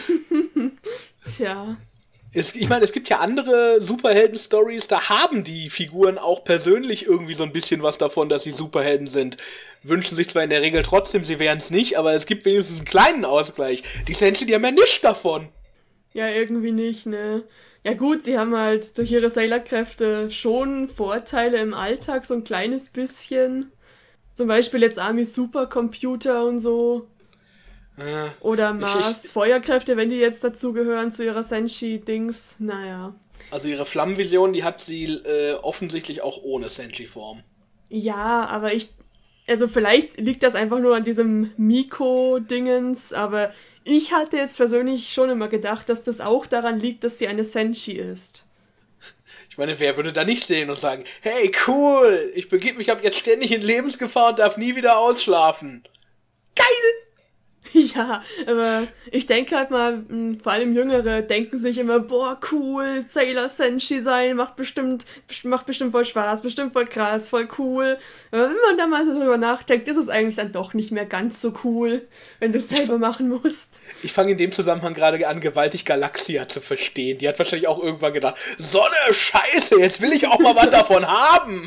Tja. Es, ich meine, es gibt ja andere Superhelden-Stories, da haben die Figuren auch persönlich irgendwie so ein bisschen was davon, dass sie Superhelden sind. Wünschen sich zwar in der Regel trotzdem, sie wären es nicht, aber es gibt wenigstens einen kleinen Ausgleich. Die Senshi, die haben ja nichts davon. Ja, irgendwie nicht, ne? Ja gut, sie haben halt durch ihre Sailor-Kräfte schon Vorteile im Alltag, so ein kleines bisschen. Zum Beispiel jetzt Amis Supercomputer und so. Äh, Oder Ich- Mars ich- Feuerkräfte, wenn die jetzt dazugehören zu ihrer Senshi-Dings. Naja. Also ihre Flammenvision, die hat sie äh, offensichtlich auch ohne Senshi-Form. Ja, aber ich... Also vielleicht liegt das einfach nur an diesem Miko-Dingens, aber ich hatte jetzt persönlich schon immer gedacht, dass das auch daran liegt, dass sie eine Senshi ist. Ich meine, wer würde da nicht stehen und sagen, hey, cool, ich begebe mich ab jetzt ständig in Lebensgefahr und darf nie wieder ausschlafen. Geil! Ja, aber ich denke halt mal, mh, vor allem Jüngere denken sich immer, boah, cool, Sailor Senshi sein, macht bestimmt, best- macht bestimmt voll Spaß, bestimmt voll krass, voll cool. Aber wenn man da mal so drüber nachdenkt, ist es eigentlich dann doch nicht mehr ganz so cool, wenn du es selber machen musst. Ich fange in dem Zusammenhang gerade an, gewaltig Galaxia zu verstehen. Die hat wahrscheinlich auch irgendwann gedacht, so eine Scheiße, jetzt will ich auch mal was davon haben.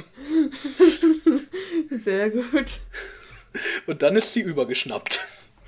Sehr gut. Und dann ist sie übergeschnappt.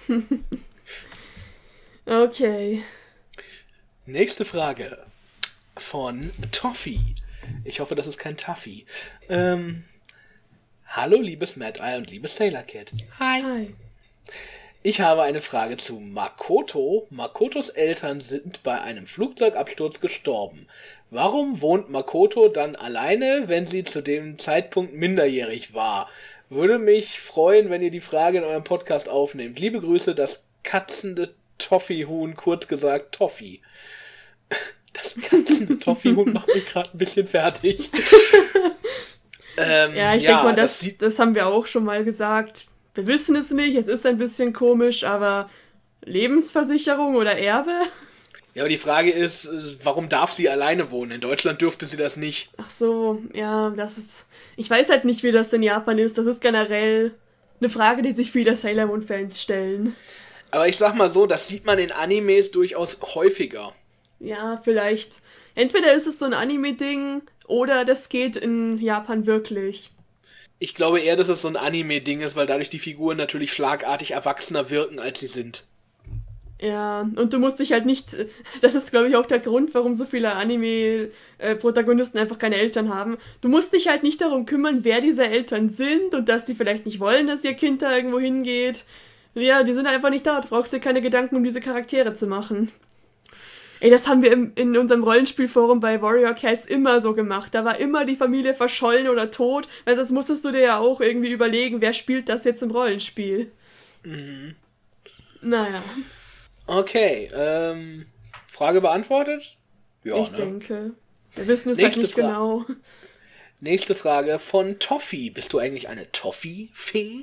Okay. Nächste Frage von Toffee. Ich hoffe, das ist kein Taffy. Ähm, hallo, liebes Mad Eye und liebes Sailor Cat. Hi. Hi. Ich habe eine Frage zu Makoto. Makotos Eltern sind bei einem Flugzeugabsturz gestorben. Warum wohnt Makoto dann alleine, wenn sie zu dem Zeitpunkt minderjährig war? Würde mich freuen, wenn ihr die Frage in eurem Podcast aufnehmt. Liebe Grüße, das katzende Toffee-Huhn, kurz gesagt Toffee. Das katzende Toffee-Huhn macht mich gerade ein bisschen fertig. ähm, Ja, ich ja, denke mal, das, das, das haben wir auch schon mal gesagt. Wir wissen es nicht, es ist ein bisschen komisch, aber Lebensversicherung oder Erbe? ja, aber die Frage ist, warum darf sie alleine wohnen? In Deutschland dürfte sie das nicht. Ach so, ja, das ist... Ich weiß halt nicht, wie das in Japan ist. Das ist generell eine Frage, die sich viele Sailor Moon-Fans stellen. Aber ich sag mal so, das sieht man in Animes durchaus häufiger. Ja, vielleicht. Entweder ist es so ein Anime-Ding oder das geht in Japan wirklich. Ich glaube eher, dass es so ein Anime-Ding ist, weil dadurch die Figuren natürlich schlagartig erwachsener wirken, als sie sind. Ja, und du musst dich halt nicht, das ist glaube ich auch der Grund, warum so viele Anime-Protagonisten einfach keine Eltern haben. Du musst dich halt nicht darum kümmern, wer diese Eltern sind und dass die vielleicht nicht wollen, dass ihr Kind da irgendwo hingeht. Ja, die sind einfach nicht da, du brauchst dir keine Gedanken, um diese Charaktere zu machen. Ey, das haben wir im, in unserem Rollenspielforum bei Warrior Cats immer so gemacht. Da war immer die Familie verschollen oder tot, weil das musstest du dir ja auch irgendwie überlegen, wer spielt das jetzt im Rollenspiel. Mhm. Naja. Okay, ähm, Frage beantwortet? Ja, ich ne? denke. Wir wissen es Nächste halt nicht Fra- genau. Nächste Frage von Toffee. Bist du eigentlich eine Toffee-Fee?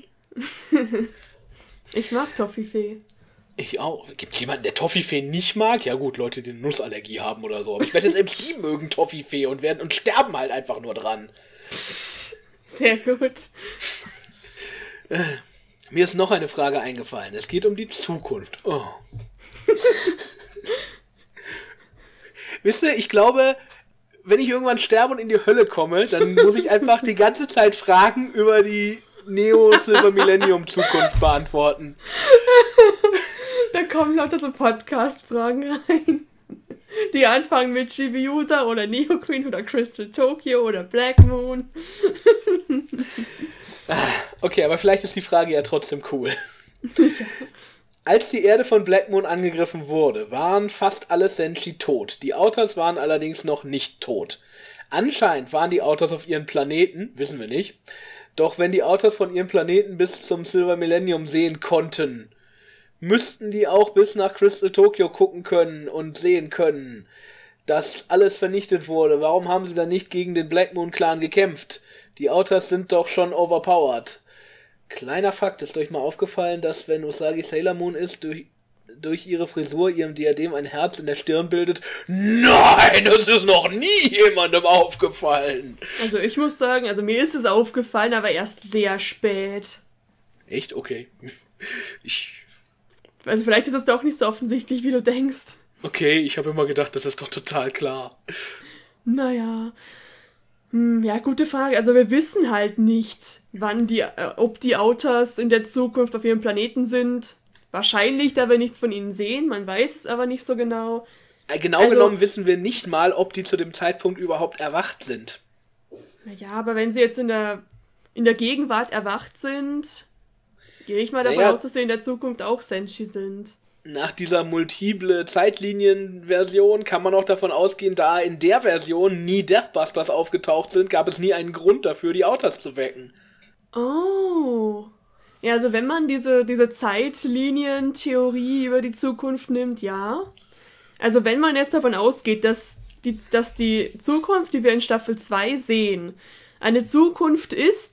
Ich mag Toffifee. Ich auch. Gibt es jemanden, der Toffifee nicht mag? Ja gut, Leute, die eine Nussallergie haben oder so. Aber ich wette, selbst die mögen Toffifee und werden und sterben halt einfach nur dran. Sehr gut. Mir ist noch eine Frage eingefallen. Es geht um die Zukunft. Oh. Wisst ihr, ich glaube, wenn ich irgendwann sterbe und in die Hölle komme, dann muss ich einfach die ganze Zeit Fragen über die Neo-Silver-Millennium-Zukunft beantworten. Da kommen lauter so Podcast-Fragen rein. Die anfangen mit Chibiusa oder Neo Queen oder Crystal Tokyo oder Black Moon. Okay, aber vielleicht ist die Frage ja trotzdem cool. Ja. Als die Erde von Black Moon angegriffen wurde, waren fast alle Senshi tot. Die Outers waren allerdings noch nicht tot. Anscheinend waren die Outers auf ihren Planeten, wissen wir nicht. Doch wenn die Outers von ihrem Planeten bis zum Silver Millennium sehen konnten, müssten die auch bis nach Crystal Tokyo gucken können und sehen können, dass alles vernichtet wurde. Warum haben sie dann nicht gegen den Black Moon Clan gekämpft? Die Outers sind doch schon overpowered. Kleiner Fakt, ist euch mal aufgefallen, dass wenn Usagi Sailor Moon ist, durch, durch ihre Frisur, ihrem Diadem ein Herz in der Stirn bildet? Nein, das ist noch nie jemandem aufgefallen. Also ich muss sagen, also mir ist es aufgefallen, aber erst sehr spät. Echt? Okay. Ich... Also vielleicht ist es doch nicht so offensichtlich, wie du denkst. Okay, ich habe immer gedacht, das ist doch total klar. Naja... Hm, ja, gute Frage. Also wir wissen halt nicht, wann die, äh, ob die Outers in der Zukunft auf ihrem Planeten sind. Wahrscheinlich, da wir nichts von ihnen sehen. Man weiß es aber nicht so genau. Genau also, genommen wissen wir nicht mal, ob die zu dem Zeitpunkt überhaupt erwacht sind. Naja, aber wenn sie jetzt in der, in der Gegenwart erwacht sind, gehe ich mal davon naja, aus, dass sie in der Zukunft auch Senshi sind. Nach dieser multiple Zeitlinien-Version kann man auch davon ausgehen, da in der Version nie Deathbusters aufgetaucht sind, gab es nie einen Grund dafür, die Outers zu wecken. Oh. Ja, also wenn man diese, diese Zeitlinien-Theorie über die Zukunft nimmt, ja. Also wenn man jetzt davon ausgeht, dass die, dass die Zukunft, die wir in Staffel zwei sehen, eine Zukunft ist,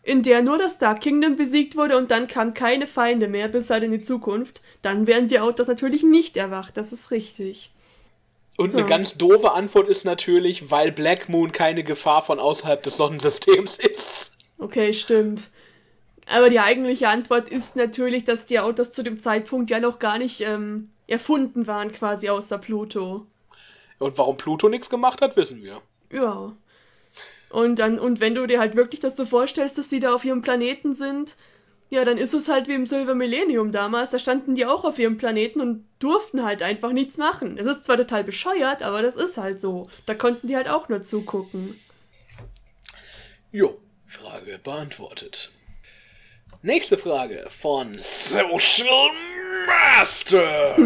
in der nur das Dark Kingdom besiegt wurde und dann kamen keine Feinde mehr bis halt in die Zukunft, dann wären die Autos natürlich nicht erwacht, das ist richtig. Und eine ja. ganz doofe Antwort ist natürlich, weil Black Moon keine Gefahr von außerhalb des Sonnensystems ist. Okay, stimmt. Aber die eigentliche Antwort ist natürlich, dass die Autos zu dem Zeitpunkt ja noch gar nicht ähm, erfunden waren, quasi außer Pluto. Und warum Pluto nichts gemacht hat, wissen wir. Ja. Und dann, und wenn du dir halt wirklich das so vorstellst, dass die da auf ihrem Planeten sind, ja, dann ist es halt wie im Silver Millennium damals. Da standen die auch auf ihrem Planeten und durften halt einfach nichts machen. Es ist zwar total bescheuert, aber das ist halt so. Da konnten die halt auch nur zugucken. Jo, Frage beantwortet. Nächste Frage von Social Master.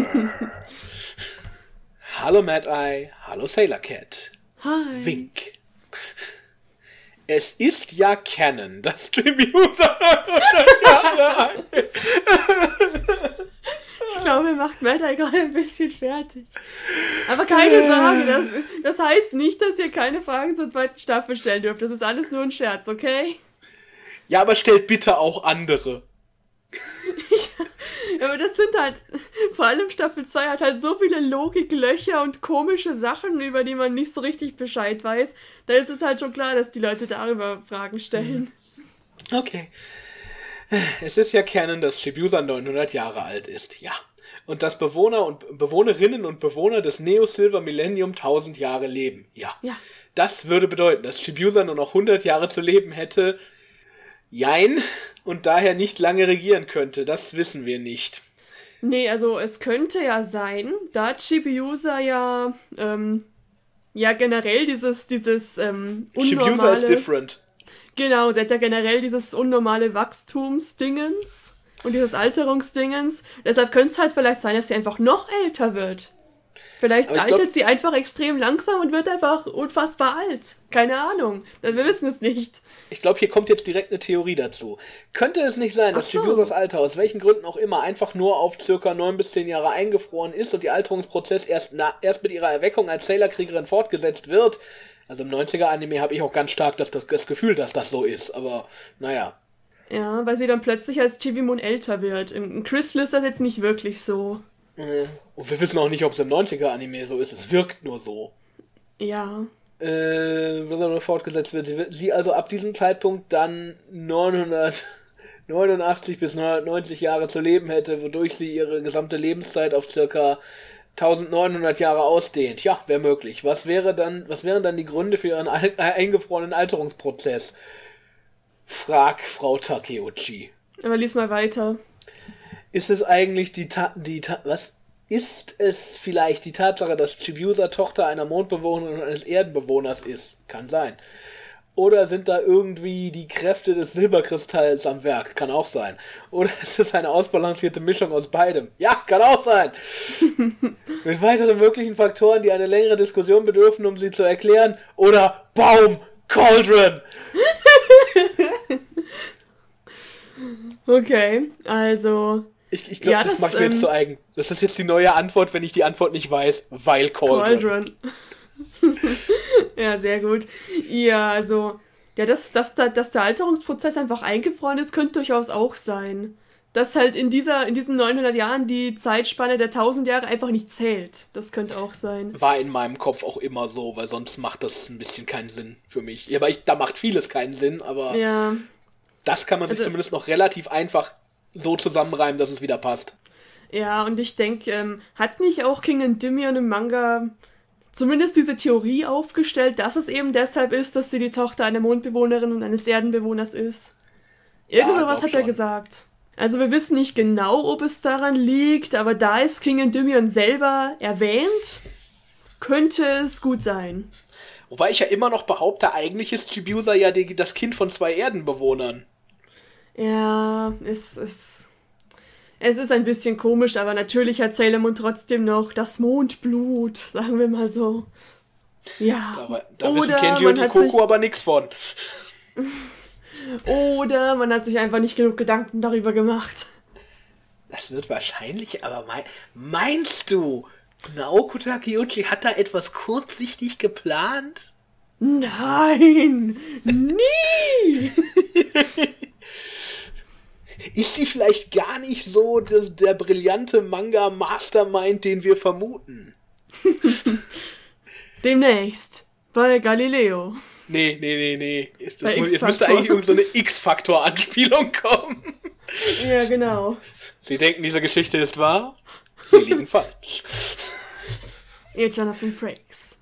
Hallo Mad Eye, hallo Sailor Cat. Hi. Wink. Es ist ja Canon, dass Tribusa Ich glaube, er macht Mad Eye gerade ein bisschen fertig. Aber keine Sorge, das, das heißt nicht, dass ihr keine Fragen zur zweiten Staffel stellen dürft. Das ist alles nur ein Scherz, okay? Ja, aber stellt bitte auch andere. Ja, aber das sind halt, vor allem Staffel zwei hat halt so viele Logiklöcher und komische Sachen, über die man nicht so richtig Bescheid weiß. Da ist es halt schon klar, dass die Leute darüber Fragen stellen. Okay. Es ist ja Canon, dass Chibiusa neunhundert Jahre alt ist, ja. Und dass Bewohner und Bewohnerinnen und Bewohner des Neo-Silver Millennium tausend Jahre leben, ja. Ja. Das würde bedeuten, dass Chibiusa nur noch hundert Jahre zu leben hätte, jein, und daher nicht lange regieren könnte. Das wissen wir nicht. Nee, also es könnte ja sein, da Chibiusa ja, ähm, ja generell dieses, dieses, ähm, unnormale... Chibiusa is different. Genau, sie hat ja generell dieses unnormale Wachstumsdingens und dieses Alterungsdingens. Deshalb könnte es halt vielleicht sein, dass sie einfach noch älter wird. Vielleicht altert glaub, sie einfach extrem langsam und wird einfach unfassbar alt. Keine Ahnung. Wir wissen es nicht. Ich glaube, hier kommt jetzt direkt eine Theorie dazu. Könnte es nicht sein, dass so. Chibiusas Alter aus welchen Gründen auch immer einfach nur auf circa neun bis zehn Jahre eingefroren ist und der Alterungsprozess erst, na, erst mit ihrer Erweckung als Sailor-Kriegerin fortgesetzt wird? Also im neunziger-Anime habe ich auch ganz stark das, das, das Gefühl, dass das so ist. Aber naja. Ja, weil sie dann plötzlich als Chibi-Moon älter wird. In Crystal ist das jetzt nicht wirklich so. Und wir wissen auch nicht, ob es im neunziger-Anime so ist. Es wirkt nur so. Ja. Äh, wenn er fortgesetzt wird. Sie also ab diesem Zeitpunkt dann neunhundertneunundachtzig bis neunhundertneunzig Jahre zu leben hätte, wodurch sie ihre gesamte Lebenszeit auf circa neunzehnhundert Jahre ausdehnt. Ja, wäre möglich. Was wäre dann, was wären dann die Gründe für ihren ein- eingefrorenen Alterungsprozess? Frag Frau Takeuchi. Aber lies mal weiter. Ist es eigentlich die Ta- die Ta- was ist es vielleicht die Tatsache, dass Chibiusa Tochter einer Mondbewohnerin und eines Erdenbewohners ist? Kann sein. Oder sind da irgendwie die Kräfte des Silberkristalls am Werk? Kann auch sein. Oder ist es eine ausbalancierte Mischung aus beidem? Ja, kann auch sein. Mit weiteren möglichen Faktoren, die eine längere Diskussion bedürfen, um sie zu erklären. Oder Baum, Cauldron. Okay, also... Ich, ich glaube, ja, das, das macht mir ähm, jetzt zu eigen. Das ist jetzt die neue Antwort, wenn ich die Antwort nicht weiß, weil Cauldron. Cauldron. Ja, sehr gut. Ja, also, ja, dass, dass, dass der Alterungsprozess einfach eingefroren ist, könnte durchaus auch sein. Dass halt in dieser, in diesen neunhundert Jahren die Zeitspanne der tausend Jahre einfach nicht zählt. Das könnte auch sein. War in meinem Kopf auch immer so, weil sonst macht das ein bisschen keinen Sinn für mich. Ja, aber ich, da macht vieles keinen Sinn, aber ja. Das kann man sich also, zumindest noch relativ einfach so zusammenreimen, dass es wieder passt. Ja, und ich denke, ähm, hat nicht auch King Endymion im Manga zumindest diese Theorie aufgestellt, dass es eben deshalb ist, dass sie die Tochter einer Mondbewohnerin und eines Erdenbewohners ist? Irgend Ja, sowas hat er schon. gesagt. Also wir wissen nicht genau, ob es daran liegt, aber da ist King Endymion selber erwähnt, könnte es gut sein. Wobei ich ja immer noch behaupte, eigentlich ist Chibiusa ja die, das Kind von zwei Erdenbewohnern. Ja, es ist... Es ist ein bisschen komisch, aber natürlich hat Sailor Moon trotzdem noch das Mondblut, sagen wir mal so. Ja. Da, da Oder wissen Kenji und man hat Ikoko sich- aber nichts von. Oder man hat sich einfach nicht genug Gedanken darüber gemacht. Das wird wahrscheinlich, aber mein, meinst du, Naoko Takeuchi hat da etwas kurzsichtig geplant? Nein! Nie! Ist sie vielleicht gar nicht so das, der brillante Manga-Mastermind, den wir vermuten? Demnächst. Bei Galileo. Nee, nee, nee, nee. Das Bei muss, jetzt X-Faktor. müsste eigentlich irgend so eine X-Faktor-Anspielung kommen. Ja, genau. Sie denken, diese Geschichte ist wahr? Sie liegen falsch. Ihr Jonathan Frakes.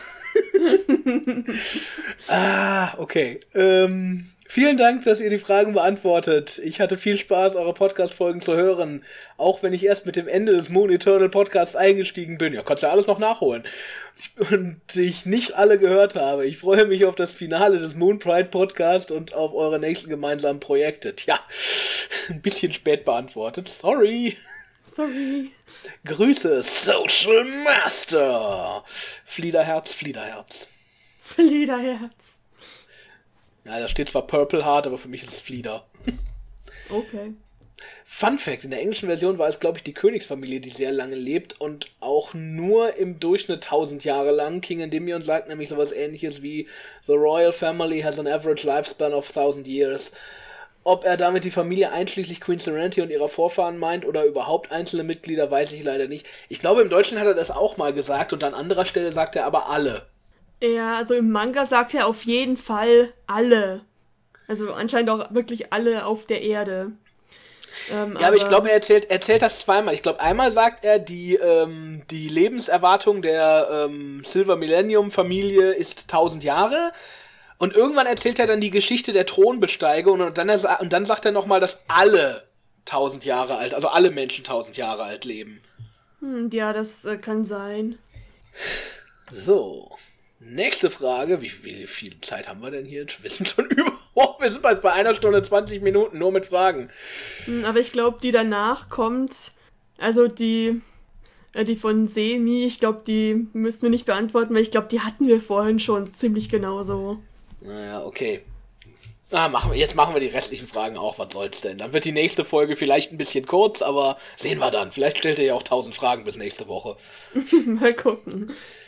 Ah, okay. Ähm, vielen Dank, dass ihr die Fragen beantwortet. Ich hatte viel Spaß, eure Podcast-Folgen zu hören. Auch wenn ich erst mit dem Ende des Moon Eternal Podcasts eingestiegen bin. Ja, konntest ja alles noch nachholen. Und ich nicht alle gehört habe. Ich freue mich auf das Finale des Moon Pride Podcast und auf eure nächsten gemeinsamen Projekte. Tja, ein bisschen spät beantwortet. Sorry. Sorry. Grüße, Social Master. Fliederherz, Fliederherz. Fliederherz. Ja, da steht zwar Purple Heart, aber für mich ist es Flieder. Okay. Fun Fact, in der englischen Version war es, glaube ich, die Königsfamilie, die sehr lange lebt und auch nur im Durchschnitt tausend Jahre lang. King Endymion sagt nämlich sowas ähnliches wie The Royal Family has an average lifespan of thousand years. Ob er damit die Familie einschließlich Queen Serenity und ihrer Vorfahren meint oder überhaupt einzelne Mitglieder, weiß ich leider nicht. Ich glaube, im Deutschen hat er das auch mal gesagt und an anderer Stelle sagt er aber alle. Ja, also im Manga sagt er auf jeden Fall alle. Also anscheinend auch wirklich alle auf der Erde. Ähm, ja, aber ich glaube, er erzählt, erzählt das zweimal. Ich glaube, einmal sagt er, die, ähm, die Lebenserwartung der ähm, Silver Millennium Familie ist tausend Jahre. Und irgendwann erzählt er dann die Geschichte der Thronbesteigung und dann, er, und dann sagt er nochmal, dass alle tausend Jahre alt, also alle Menschen tausend Jahre alt leben. Hm, ja, das äh, kann sein. So, nächste Frage. Wie, wie viel Zeit haben wir denn hier? Wir sind schon über, oh, wir sind bald bei einer Stunde zwanzig Minuten, nur mit Fragen. Hm, aber ich glaube, die danach kommt, also die, äh, die von Semi, ich glaube, die müssen wir nicht beantworten, weil ich glaube, die hatten wir vorhin schon ziemlich genauso. Naja, okay. Ah, machen wir, jetzt machen wir die restlichen Fragen auch, was soll's denn? Dann wird die nächste Folge vielleicht ein bisschen kurz, aber sehen wir dann. Vielleicht stellt ihr ja auch tausend Fragen bis nächste Woche. Mal gucken.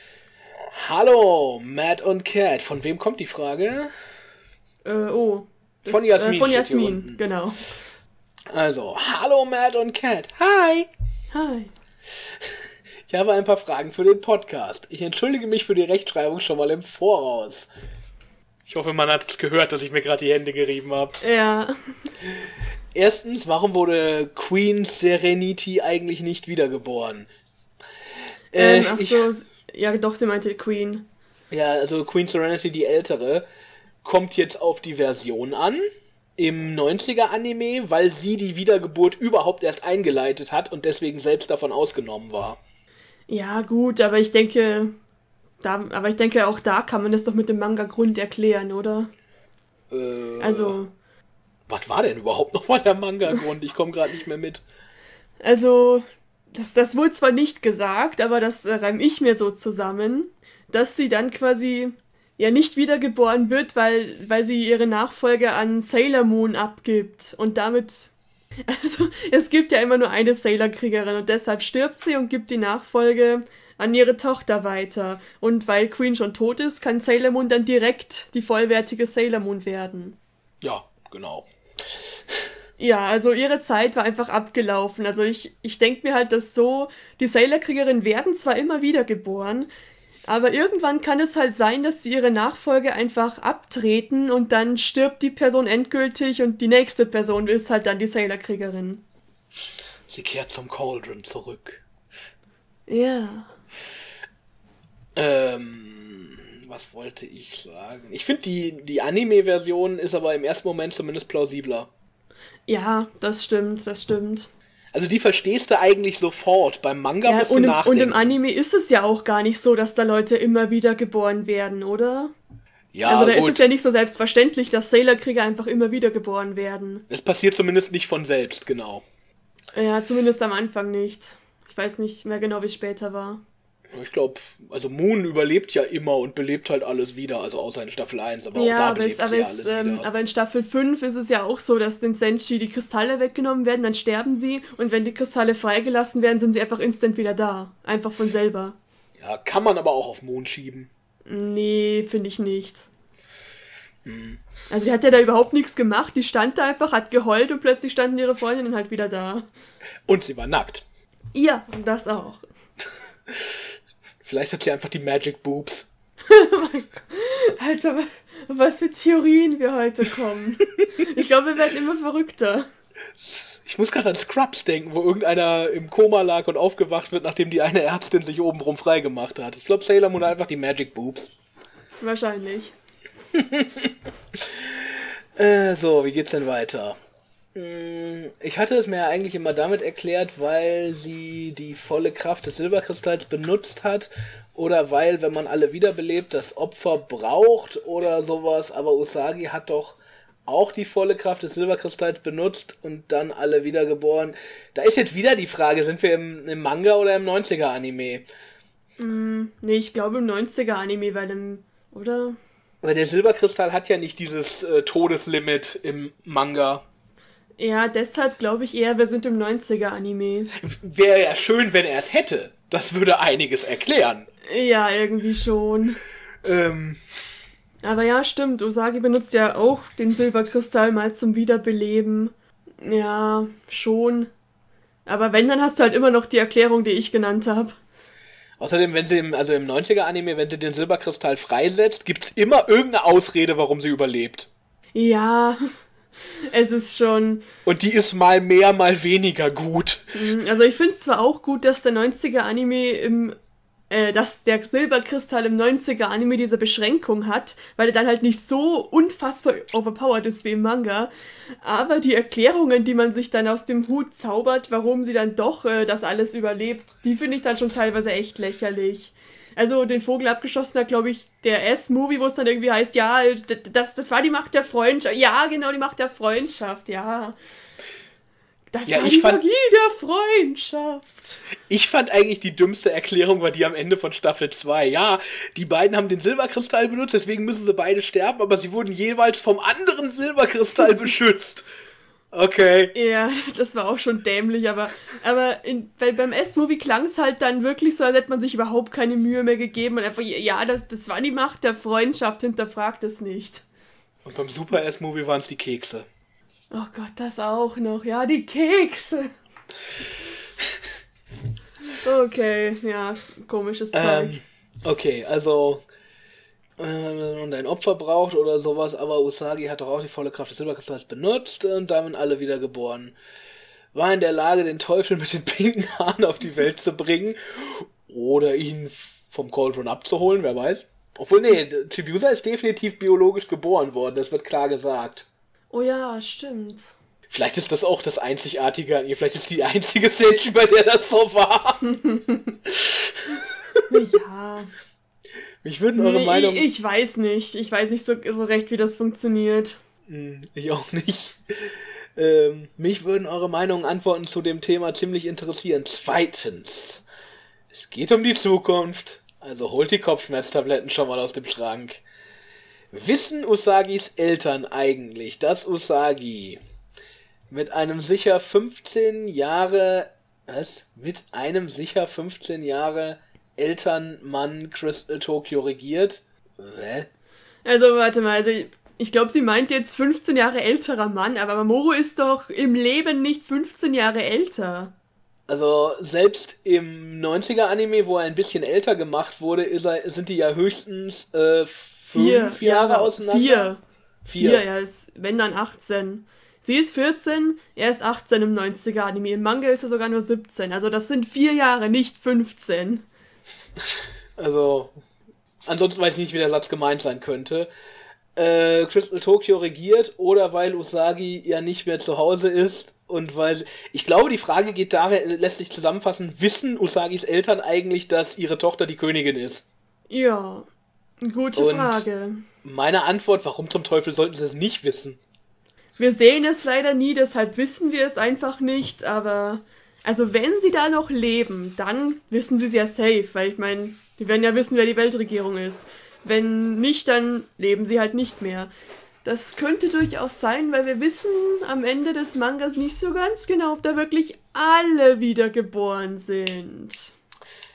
Hallo, Matt und Cat. Von wem kommt die Frage? Äh, oh. Das, Von Jasmin. Äh, von steht hier Jasmin, unten. genau. Also, hallo Matt und Cat. Hi. Hi. Ich habe ein paar Fragen für den Podcast. Ich entschuldige mich für die Rechtschreibung schon mal im Voraus. Ich hoffe, man hat es gehört, dass ich mir gerade die Hände gerieben habe. Ja. Erstens, warum wurde Queen Serenity eigentlich nicht wiedergeboren? Äh, Ähm, ach ich, so, ja doch, sie meinte Queen. ja, also Queen Serenity, die ältere, kommt jetzt auf die Version an im neunziger-Anime, weil sie die Wiedergeburt überhaupt erst eingeleitet hat und deswegen selbst davon ausgenommen war. Ja, gut, aber ich denke, da, aber ich denke, auch da kann man das doch mit dem Manga-Grund erklären, oder? Äh, Also, was war denn überhaupt nochmal der Manga-Grund? Ich komme gerade nicht mehr mit. also, das, das wurde zwar nicht gesagt, aber das äh, reim ich mir so zusammen, dass sie dann quasi ja nicht wiedergeboren wird, weil, weil sie ihre Nachfolge an Sailor Moon abgibt und damit, also es gibt ja immer nur eine Sailor-Kriegerin und deshalb stirbt sie und gibt die Nachfolge an ihre Tochter weiter. Und weil Queen schon tot ist, kann Sailor Moon dann direkt die vollwertige Sailor Moon werden. Ja, genau. Ja, also ihre Zeit war einfach abgelaufen. Also ich, ich denke mir halt, dass so, die Sailor-Kriegerinnen werden zwar immer wieder geboren, aber irgendwann kann es halt sein, dass sie ihre Nachfolge einfach abtreten und dann stirbt die Person endgültig und die nächste Person ist halt dann die Sailor-Kriegerin. Sie kehrt zum Cauldron zurück. Ja. Ähm, was wollte ich sagen? Ich finde, die, die Anime-Version ist aber im ersten Moment zumindest plausibler. Ja, das stimmt, das stimmt. Also die verstehst du eigentlich sofort. Beim Manga Ja, musst du und, im, und nachdenken. im Anime ist es ja auch gar nicht so, dass da Leute immer wieder geboren werden, oder? Ja, also da gut. ist es ja nicht so selbstverständlich, dass Sailor-Krieger einfach immer wieder geboren werden. Es passiert zumindest nicht von selbst, genau. Ja, zumindest am Anfang nicht. Ich weiß nicht mehr genau, wie es später war. Ich glaube, also Moon überlebt ja immer und belebt halt alles wieder, also außer in Staffel eins, aber Ja, auch da aber, es, belebt aber, sie ja es, alles ähm, wieder. aber in Staffel fünf ist es ja auch so, dass den Senshi die Kristalle weggenommen werden, dann sterben sie und wenn die Kristalle freigelassen werden, sind sie einfach instant wieder da. Einfach von selber. Ja, kann man aber auch auf Moon schieben. Nee, finde ich nicht. Hm. Also die hat ja da überhaupt nichts gemacht. Die stand da einfach, hat geheult und plötzlich standen ihre Freundinnen halt wieder da. Und sie war nackt. Ja, das auch. Vielleicht hat sie einfach die Magic Boobs. Alter, was für Theorien wir heute kommen. Ich glaube, wir werden immer verrückter. Ich muss gerade an Scrubs denken, wo irgendeiner im Koma lag und aufgewacht wird, nachdem die eine Ärztin sich obenrum freigemacht hat. Ich glaube, Sailor Moon hat einfach die Magic Boobs. Wahrscheinlich. äh, so, wie geht's denn weiter? Ich hatte es mir ja eigentlich immer damit erklärt, weil sie die volle Kraft des Silberkristalls benutzt hat oder weil, wenn man alle wiederbelebt, das Opfer braucht oder sowas, aber Usagi hat doch auch die volle Kraft des Silberkristalls benutzt und dann alle wiedergeboren. Da ist jetzt wieder die Frage, sind wir im, im Manga oder im neunziger-Anime? Mm, nee, ich glaube im neunziger-Anime, weil im, oder? Weil der Silberkristall hat ja nicht dieses äh, Todeslimit im Manga. Ja, deshalb glaube ich eher, wir sind im neunziger-Anime. Wäre ja schön, wenn er es hätte. Das würde einiges erklären. Ja, irgendwie schon. Ähm... Aber ja, stimmt. Usagi benutzt ja auch den Silberkristall mal zum Wiederbeleben. Ja, schon. Aber wenn, dann hast du halt immer noch die Erklärung, die ich genannt habe. Außerdem, wenn sie im, also im neunziger-Anime, wenn sie den Silberkristall freisetzt, gibt's immer irgendeine Ausrede, warum sie überlebt. Ja, es ist schon... Und die ist mal mehr, mal weniger gut. Also ich finde es zwar auch gut, dass der neunziger-Anime im... Äh, dass der Silberkristall im neunziger-Anime diese Beschränkung hat, weil er dann halt nicht so unfassbar overpowered ist wie im Manga. Aber die Erklärungen, die man sich dann aus dem Hut zaubert, warum sie dann doch äh, das alles überlebt, die finde ich dann schon teilweise echt lächerlich. Also den Vogel abgeschossen hat, glaube ich, der S-Movie, wo es dann irgendwie heißt, ja, das, das war die Macht der Freundschaft. Ja, genau, die Macht der Freundschaft, ja. Das ja, war ich die fand, Magie der Freundschaft. Ich fand eigentlich die dümmste Erklärung war die am Ende von Staffel zwei. Ja, die beiden haben den Silberkristall benutzt, deswegen müssen sie beide sterben, aber sie wurden jeweils vom anderen Silberkristall beschützt. Okay. Ja, das war auch schon dämlich, aber, aber in, weil beim S-Movie klang es halt dann wirklich so, als hätte man sich überhaupt keine Mühe mehr gegeben und einfach, ja, das, das war die Macht der Freundschaft, hinterfragt es nicht. Und beim Super S-Movie waren es die Kekse. Oh Gott, das auch noch. Ja, die Kekse. Okay, ja, komisches Zeug. Ähm, okay, also wenn man ein Opfer braucht oder sowas, aber Usagi hat doch auch die volle Kraft des Silberkristalls benutzt und damit alle wiedergeboren. War in der Lage, den Teufel mit den pinken Haaren auf die Welt zu bringen oder ihn vom Cauldron abzuholen, wer weiß. Obwohl, nee, Chibiusa ist definitiv biologisch geboren worden, das wird klar gesagt. Oh ja, stimmt. Vielleicht ist das auch das Einzigartige an ihr. Vielleicht ist die einzige Stage, bei der das so war. Ja. Mich würden eure nee, Meinung... Ich, ich weiß nicht. Ich weiß nicht so, so recht, wie das funktioniert. Ich auch nicht. Ähm, mich würden eure Meinungen, Antworten zu dem Thema ziemlich interessieren. Zweitens. Es geht um die Zukunft. Also holt die Kopfschmerztabletten schon mal aus dem Schrank. Wissen Usagis Eltern eigentlich, dass Usagi mit einem sicher fünfzehn Jahre, was? Mit einem sicher fünfzehn Jahre älteren Mann Crystal Tokyo regiert? Hä? Also, warte mal, also ich, ich glaube, sie meint jetzt fünfzehn Jahre älterer Mann, aber Mamoru ist doch im Leben nicht fünfzehn Jahre älter. Also, selbst im neunziger-Anime, wo er ein bisschen älter gemacht wurde, ist er, sind die ja höchstens äh, Vier, fünf Jahre Jahre auseinander? Vier. Vier. Vier, er ist, wenn dann achtzehn. Sie ist vierzehn, er ist achtzehn im neunziger-Anime. Im Manga ist er sogar nur siebzehn. Also das sind vier Jahre, nicht fünfzehn. Also, ansonsten weiß ich nicht, wie der Satz gemeint sein könnte. Äh, Crystal Tokyo regiert oder weil Usagi ja nicht mehr zu Hause ist und weil sie, ich glaube, die Frage geht darin, lässt sich zusammenfassen, wissen Usagis Eltern eigentlich, dass ihre Tochter die Königin ist? Ja, gute und Frage. Meine Antwort, warum zum Teufel sollten sie es nicht wissen? Wir sehen es leider nie, deshalb wissen wir es einfach nicht, aber also wenn sie da noch leben, dann wissen sie es ja safe, weil ich meine, die werden ja wissen, wer die Weltregierung ist. Wenn nicht, dann leben sie halt nicht mehr. Das könnte durchaus sein, weil wir wissen am Ende des Mangas nicht so ganz genau, ob da wirklich alle wiedergeboren sind.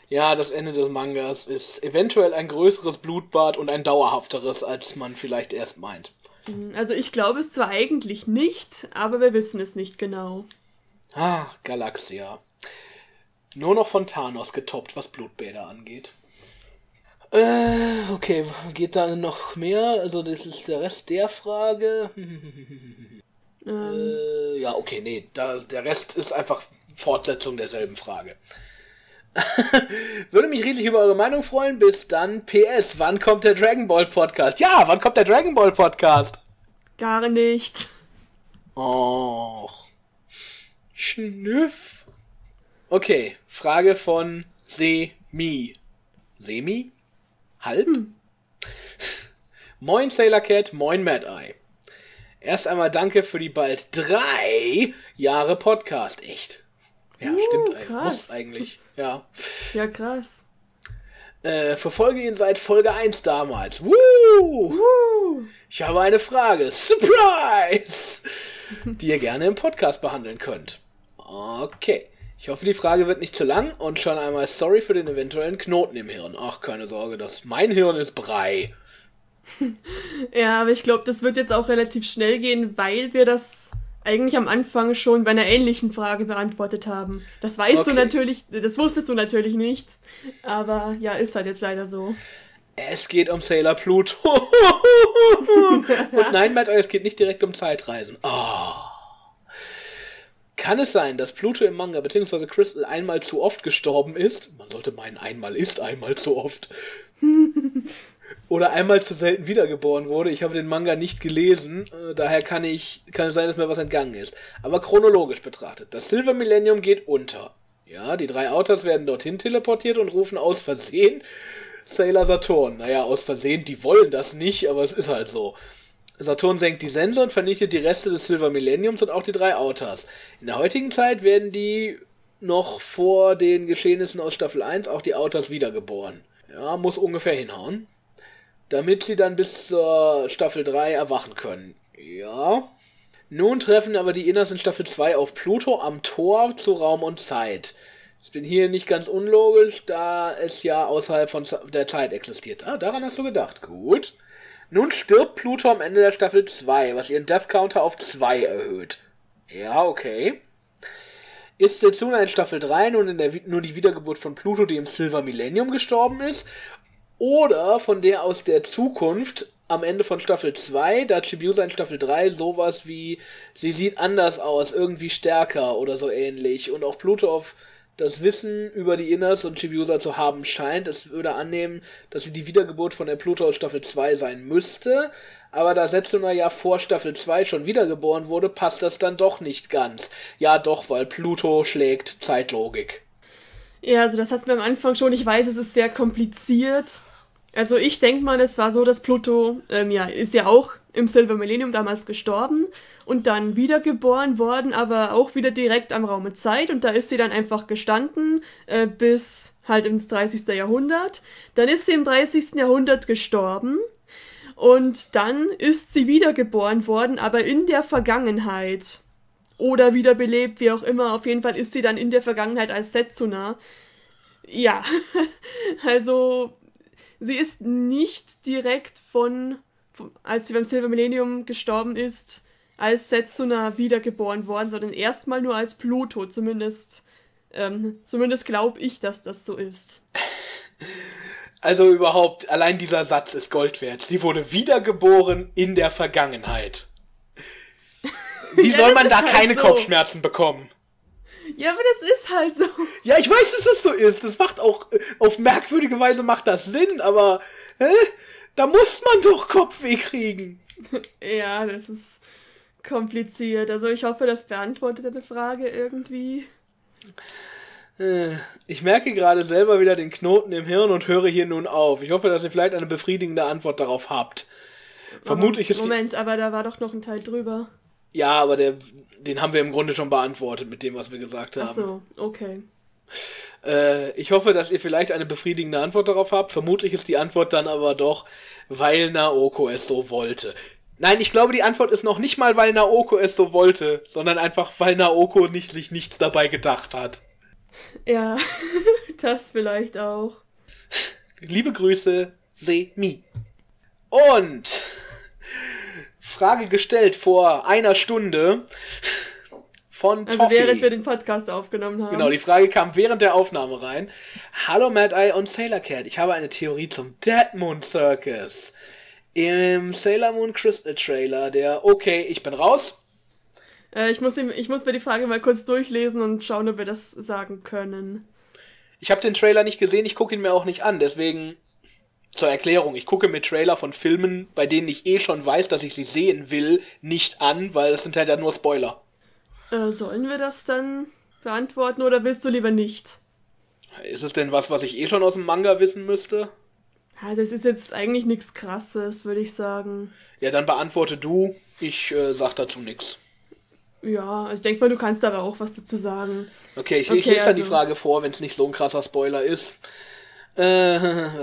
Ja, das Ende des Mangas ist eventuell ein größeres Blutbad und ein dauerhafteres, als man vielleicht erst meint. Also ich glaube es zwar eigentlich nicht, aber wir wissen es nicht genau. Ah, Galaxia. Nur noch von Thanos getoppt, was Blutbäder angeht. Äh, okay, geht da noch mehr? Also das ist der Rest der Frage. Ähm, äh, ja, okay, nee, da, der Rest ist einfach Fortsetzung derselben Frage. Würde mich riesig über eure Meinung freuen. Bis dann. P S. Wann kommt der Dragon Ball Podcast? Ja, wann kommt der Dragon Ball Podcast? Gar nicht. Och. Schnüff. Okay, Frage von Semi. Semi? Halb? Hm. Moin Sailor Cat, moin Mad Eye. Erst einmal danke für die bald drei Jahre Podcast. Echt? Ja, uh, stimmt eigentlich. Krass. Muss eigentlich. Ja. Ja, krass. Äh, verfolge ihn seit Folge eins damals. Woo! Uh. Ich habe eine Frage. Surprise! Die ihr gerne im Podcast behandeln könnt. Okay. Ich hoffe, die Frage wird nicht zu lang und schon einmal sorry für den eventuellen Knoten im Hirn. Ach, keine Sorge, das mein Hirn ist Brei. Ja, aber ich glaube, das wird jetzt auch relativ schnell gehen, weil wir das eigentlich am Anfang schon bei einer ähnlichen Frage beantwortet haben. Das weißt Okay. du natürlich, das wusstest du natürlich nicht, aber ja, ist halt jetzt leider so. Es geht um Sailor Pluto. Und nein, Matt, es geht nicht direkt um Zeitreisen. Oh. Kann es sein, dass Pluto im Manga bzw. Crystal einmal zu oft gestorben ist? Man sollte meinen, einmal ist einmal zu oft. Oder einmal zu selten wiedergeboren wurde. Ich habe den Manga nicht gelesen, äh, daher kann ich kann es sein, dass mir was entgangen ist. Aber chronologisch betrachtet, das Silver Millennium geht unter. Ja, die drei Autos werden dorthin teleportiert und rufen aus Versehen Sailor Saturn. Naja, aus Versehen, die wollen das nicht, aber es ist halt so. Saturn senkt die Sense und vernichtet die Reste des Silver Millenniums und auch die drei Autos. In der heutigen Zeit werden die noch vor den Geschehnissen aus Staffel eins auch die Autos wiedergeboren. Ja, muss ungefähr hinhauen. Damit sie dann bis zur Staffel drei erwachen können. Ja. Nun treffen aber die Inners in Staffel zwei auf Pluto am Tor zu Raum und Zeit. Ich bin hier nicht ganz unlogisch, da es ja außerhalb von der Zeit existiert. Ah, daran hast du gedacht. Gut. Nun stirbt Pluto am Ende der Staffel zwei, was ihren Death Counter auf zwei erhöht. Ja, okay. Ist Setsuna in Staffel drei nun in der, nur die Wiedergeburt von Pluto, die im Silver Millennium gestorben ist? Oder von der aus der Zukunft am Ende von Staffel zwei, da Chibiusa in Staffel drei sowas wie, sie sieht anders aus, irgendwie stärker oder so ähnlich. Und auch Pluto auf das Wissen über die Inners und Chibiusa zu haben scheint. Es würde annehmen, dass sie die Wiedergeburt von der Pluto aus Staffel zwei sein müsste. Aber da Setsuna ja vor Staffel zwei schon wiedergeboren wurde, passt das dann doch nicht ganz. Ja doch, weil Pluto schlägt Zeitlogik. Ja, also das hatten wir am Anfang schon. Ich weiß, es ist sehr kompliziert. Also ich denke mal, es war so, dass Pluto, ähm, ja, ist ja auch im Silver Millennium damals gestorben und dann wiedergeboren worden, aber auch wieder direkt am Raum mit Zeit und da ist sie dann einfach gestanden äh, bis halt ins dreißigsten Jahrhundert. Dann ist sie im dreißigsten Jahrhundert gestorben und dann ist sie wiedergeboren worden, aber in der Vergangenheit. Oder wiederbelebt, wie auch immer. Auf jeden Fall ist sie dann in der Vergangenheit als Setsuna. Ja, also sie ist nicht direkt von, von, als sie beim Silver Millennium gestorben ist, als Setsuna wiedergeboren worden, sondern erstmal nur als Pluto. Zumindest, ähm, zumindest glaube ich, dass das so ist. Also überhaupt, allein dieser Satz ist Gold wert. Sie wurde wiedergeboren in der Vergangenheit. Wie Ja, soll das man ist da halt keine so. Kopfschmerzen bekommen? Ja, aber das ist halt so. Ja, ich weiß, dass das so ist. Das macht auch, äh, auf merkwürdige Weise macht das Sinn, aber hä? Da muss man doch Kopfweh kriegen. Ja, das ist kompliziert. Also ich hoffe, das beantwortet die Frage irgendwie. Äh, Ich merke gerade selber wieder den Knoten im Hirn und höre hier nun auf. Ich hoffe, dass ihr vielleicht eine befriedigende Antwort darauf habt. Vermutlich ist die... Moment, aber da war doch noch ein Teil drüber. Ja, aber der, den haben wir im Grunde schon beantwortet mit dem, was wir gesagt haben. Ach so, okay. Äh, ich hoffe, dass ihr vielleicht eine befriedigende Antwort darauf habt. Vermutlich ist die Antwort dann aber doch, weil Naoko es so wollte. Nein, ich glaube, die Antwort ist noch nicht mal, weil Naoko es so wollte, sondern einfach, weil Naoko nicht, sich nichts dabei gedacht hat. Ja, Das vielleicht auch. Liebe Grüße, Semi. Und Frage gestellt vor einer Stunde von Also Toffee. während wir den Podcast aufgenommen haben. Genau, die Frage kam während der Aufnahme rein. Hallo Mad Eye und Sailor Cat, ich habe eine Theorie zum Dead Moon Circus. Im Sailor Moon Crystal Trailer, der Okay, ich bin raus. Äh, ich, muss ihm, ich muss mir die Frage mal kurz durchlesen und schauen, ob wir das sagen können. Ich habe den Trailer nicht gesehen, ich gucke ihn mir auch nicht an, deswegen zur Erklärung, ich gucke mir Trailer von Filmen, bei denen ich eh schon weiß, dass ich sie sehen will, nicht an, weil es sind halt ja nur Spoiler. Äh, sollen wir das dann beantworten oder willst du lieber nicht? Ist es denn was, was ich eh schon aus dem Manga wissen müsste? Ja, das ist jetzt eigentlich nichts Krasses, würde ich sagen. Ja, dann beantworte du, ich äh, sag dazu nichts. Ja, also ich denke mal, du kannst aber auch was dazu sagen. Okay, ich, Okay, ich lese dann also- die Frage vor, wenn es nicht so ein krasser Spoiler ist. Äh,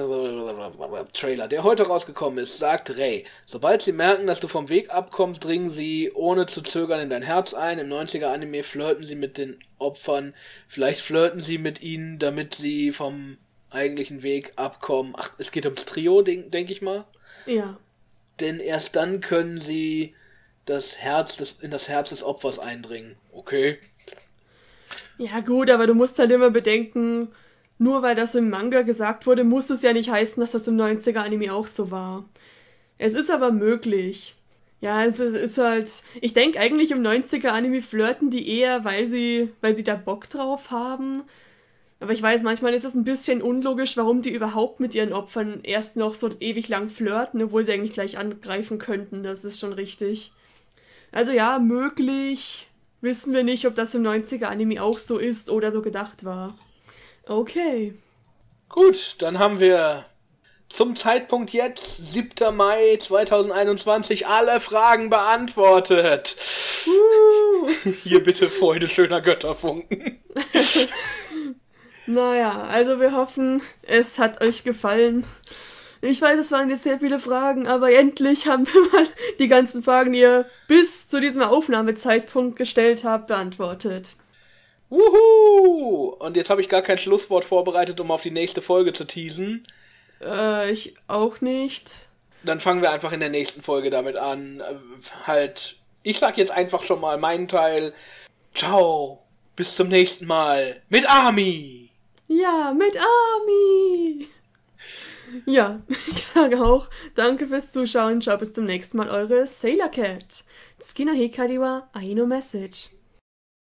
Trailer, der heute rausgekommen ist, sagt Ray, sobald sie merken, dass du vom Weg abkommst, dringen sie ohne zu zögern in dein Herz ein. Im neunziger-Anime flirten sie mit den Opfern. Vielleicht flirten sie mit ihnen, damit sie vom eigentlichen Weg abkommen. Ach, es geht ums Trio, denke ich mal. Ja. Denn erst dann können sie das Herz des, in das Herz des Opfers eindringen. Okay. Ja gut, aber du musst halt immer bedenken, nur weil das im Manga gesagt wurde, muss es ja nicht heißen, dass das im neunziger-Anime auch so war. Es ist aber möglich. Ja, es ist, ist halt... Ich denke eigentlich im neunziger-Anime flirten die eher, weil sie, weil sie da Bock drauf haben. Aber ich weiß, manchmal ist es ein bisschen unlogisch, warum die überhaupt mit ihren Opfern erst noch so ewig lang flirten, obwohl sie eigentlich gleich angreifen könnten. Das ist schon richtig. Also ja, möglich. Wissen wir nicht, ob das im neunziger-Anime auch so ist oder so gedacht war. Okay. Gut, dann haben wir zum Zeitpunkt jetzt, siebter Mai zweitausendeinundzwanzig, alle Fragen beantwortet. Uh. Hier bitte Freude schöner Götterfunken. Naja, also wir hoffen, es hat euch gefallen. Ich weiß, es waren jetzt sehr viele Fragen, aber endlich haben wir mal die ganzen Fragen, die ihr bis zu diesem Aufnahmezeitpunkt gestellt habt, beantwortet. Wuhu! Und jetzt habe ich gar kein Schlusswort vorbereitet, um auf die nächste Folge zu teasen. Äh, ich auch nicht. Dann fangen wir einfach in der nächsten Folge damit an. Äh, halt, ich sag jetzt einfach schon mal meinen Teil. Ciao, bis zum nächsten Mal mit Ami. Ja, mit Ami. Ja, ich sage auch, danke fürs Zuschauen. Ciao, bis zum nächsten Mal, eure Sailor Cat. Tsukina hikari wa ai no message.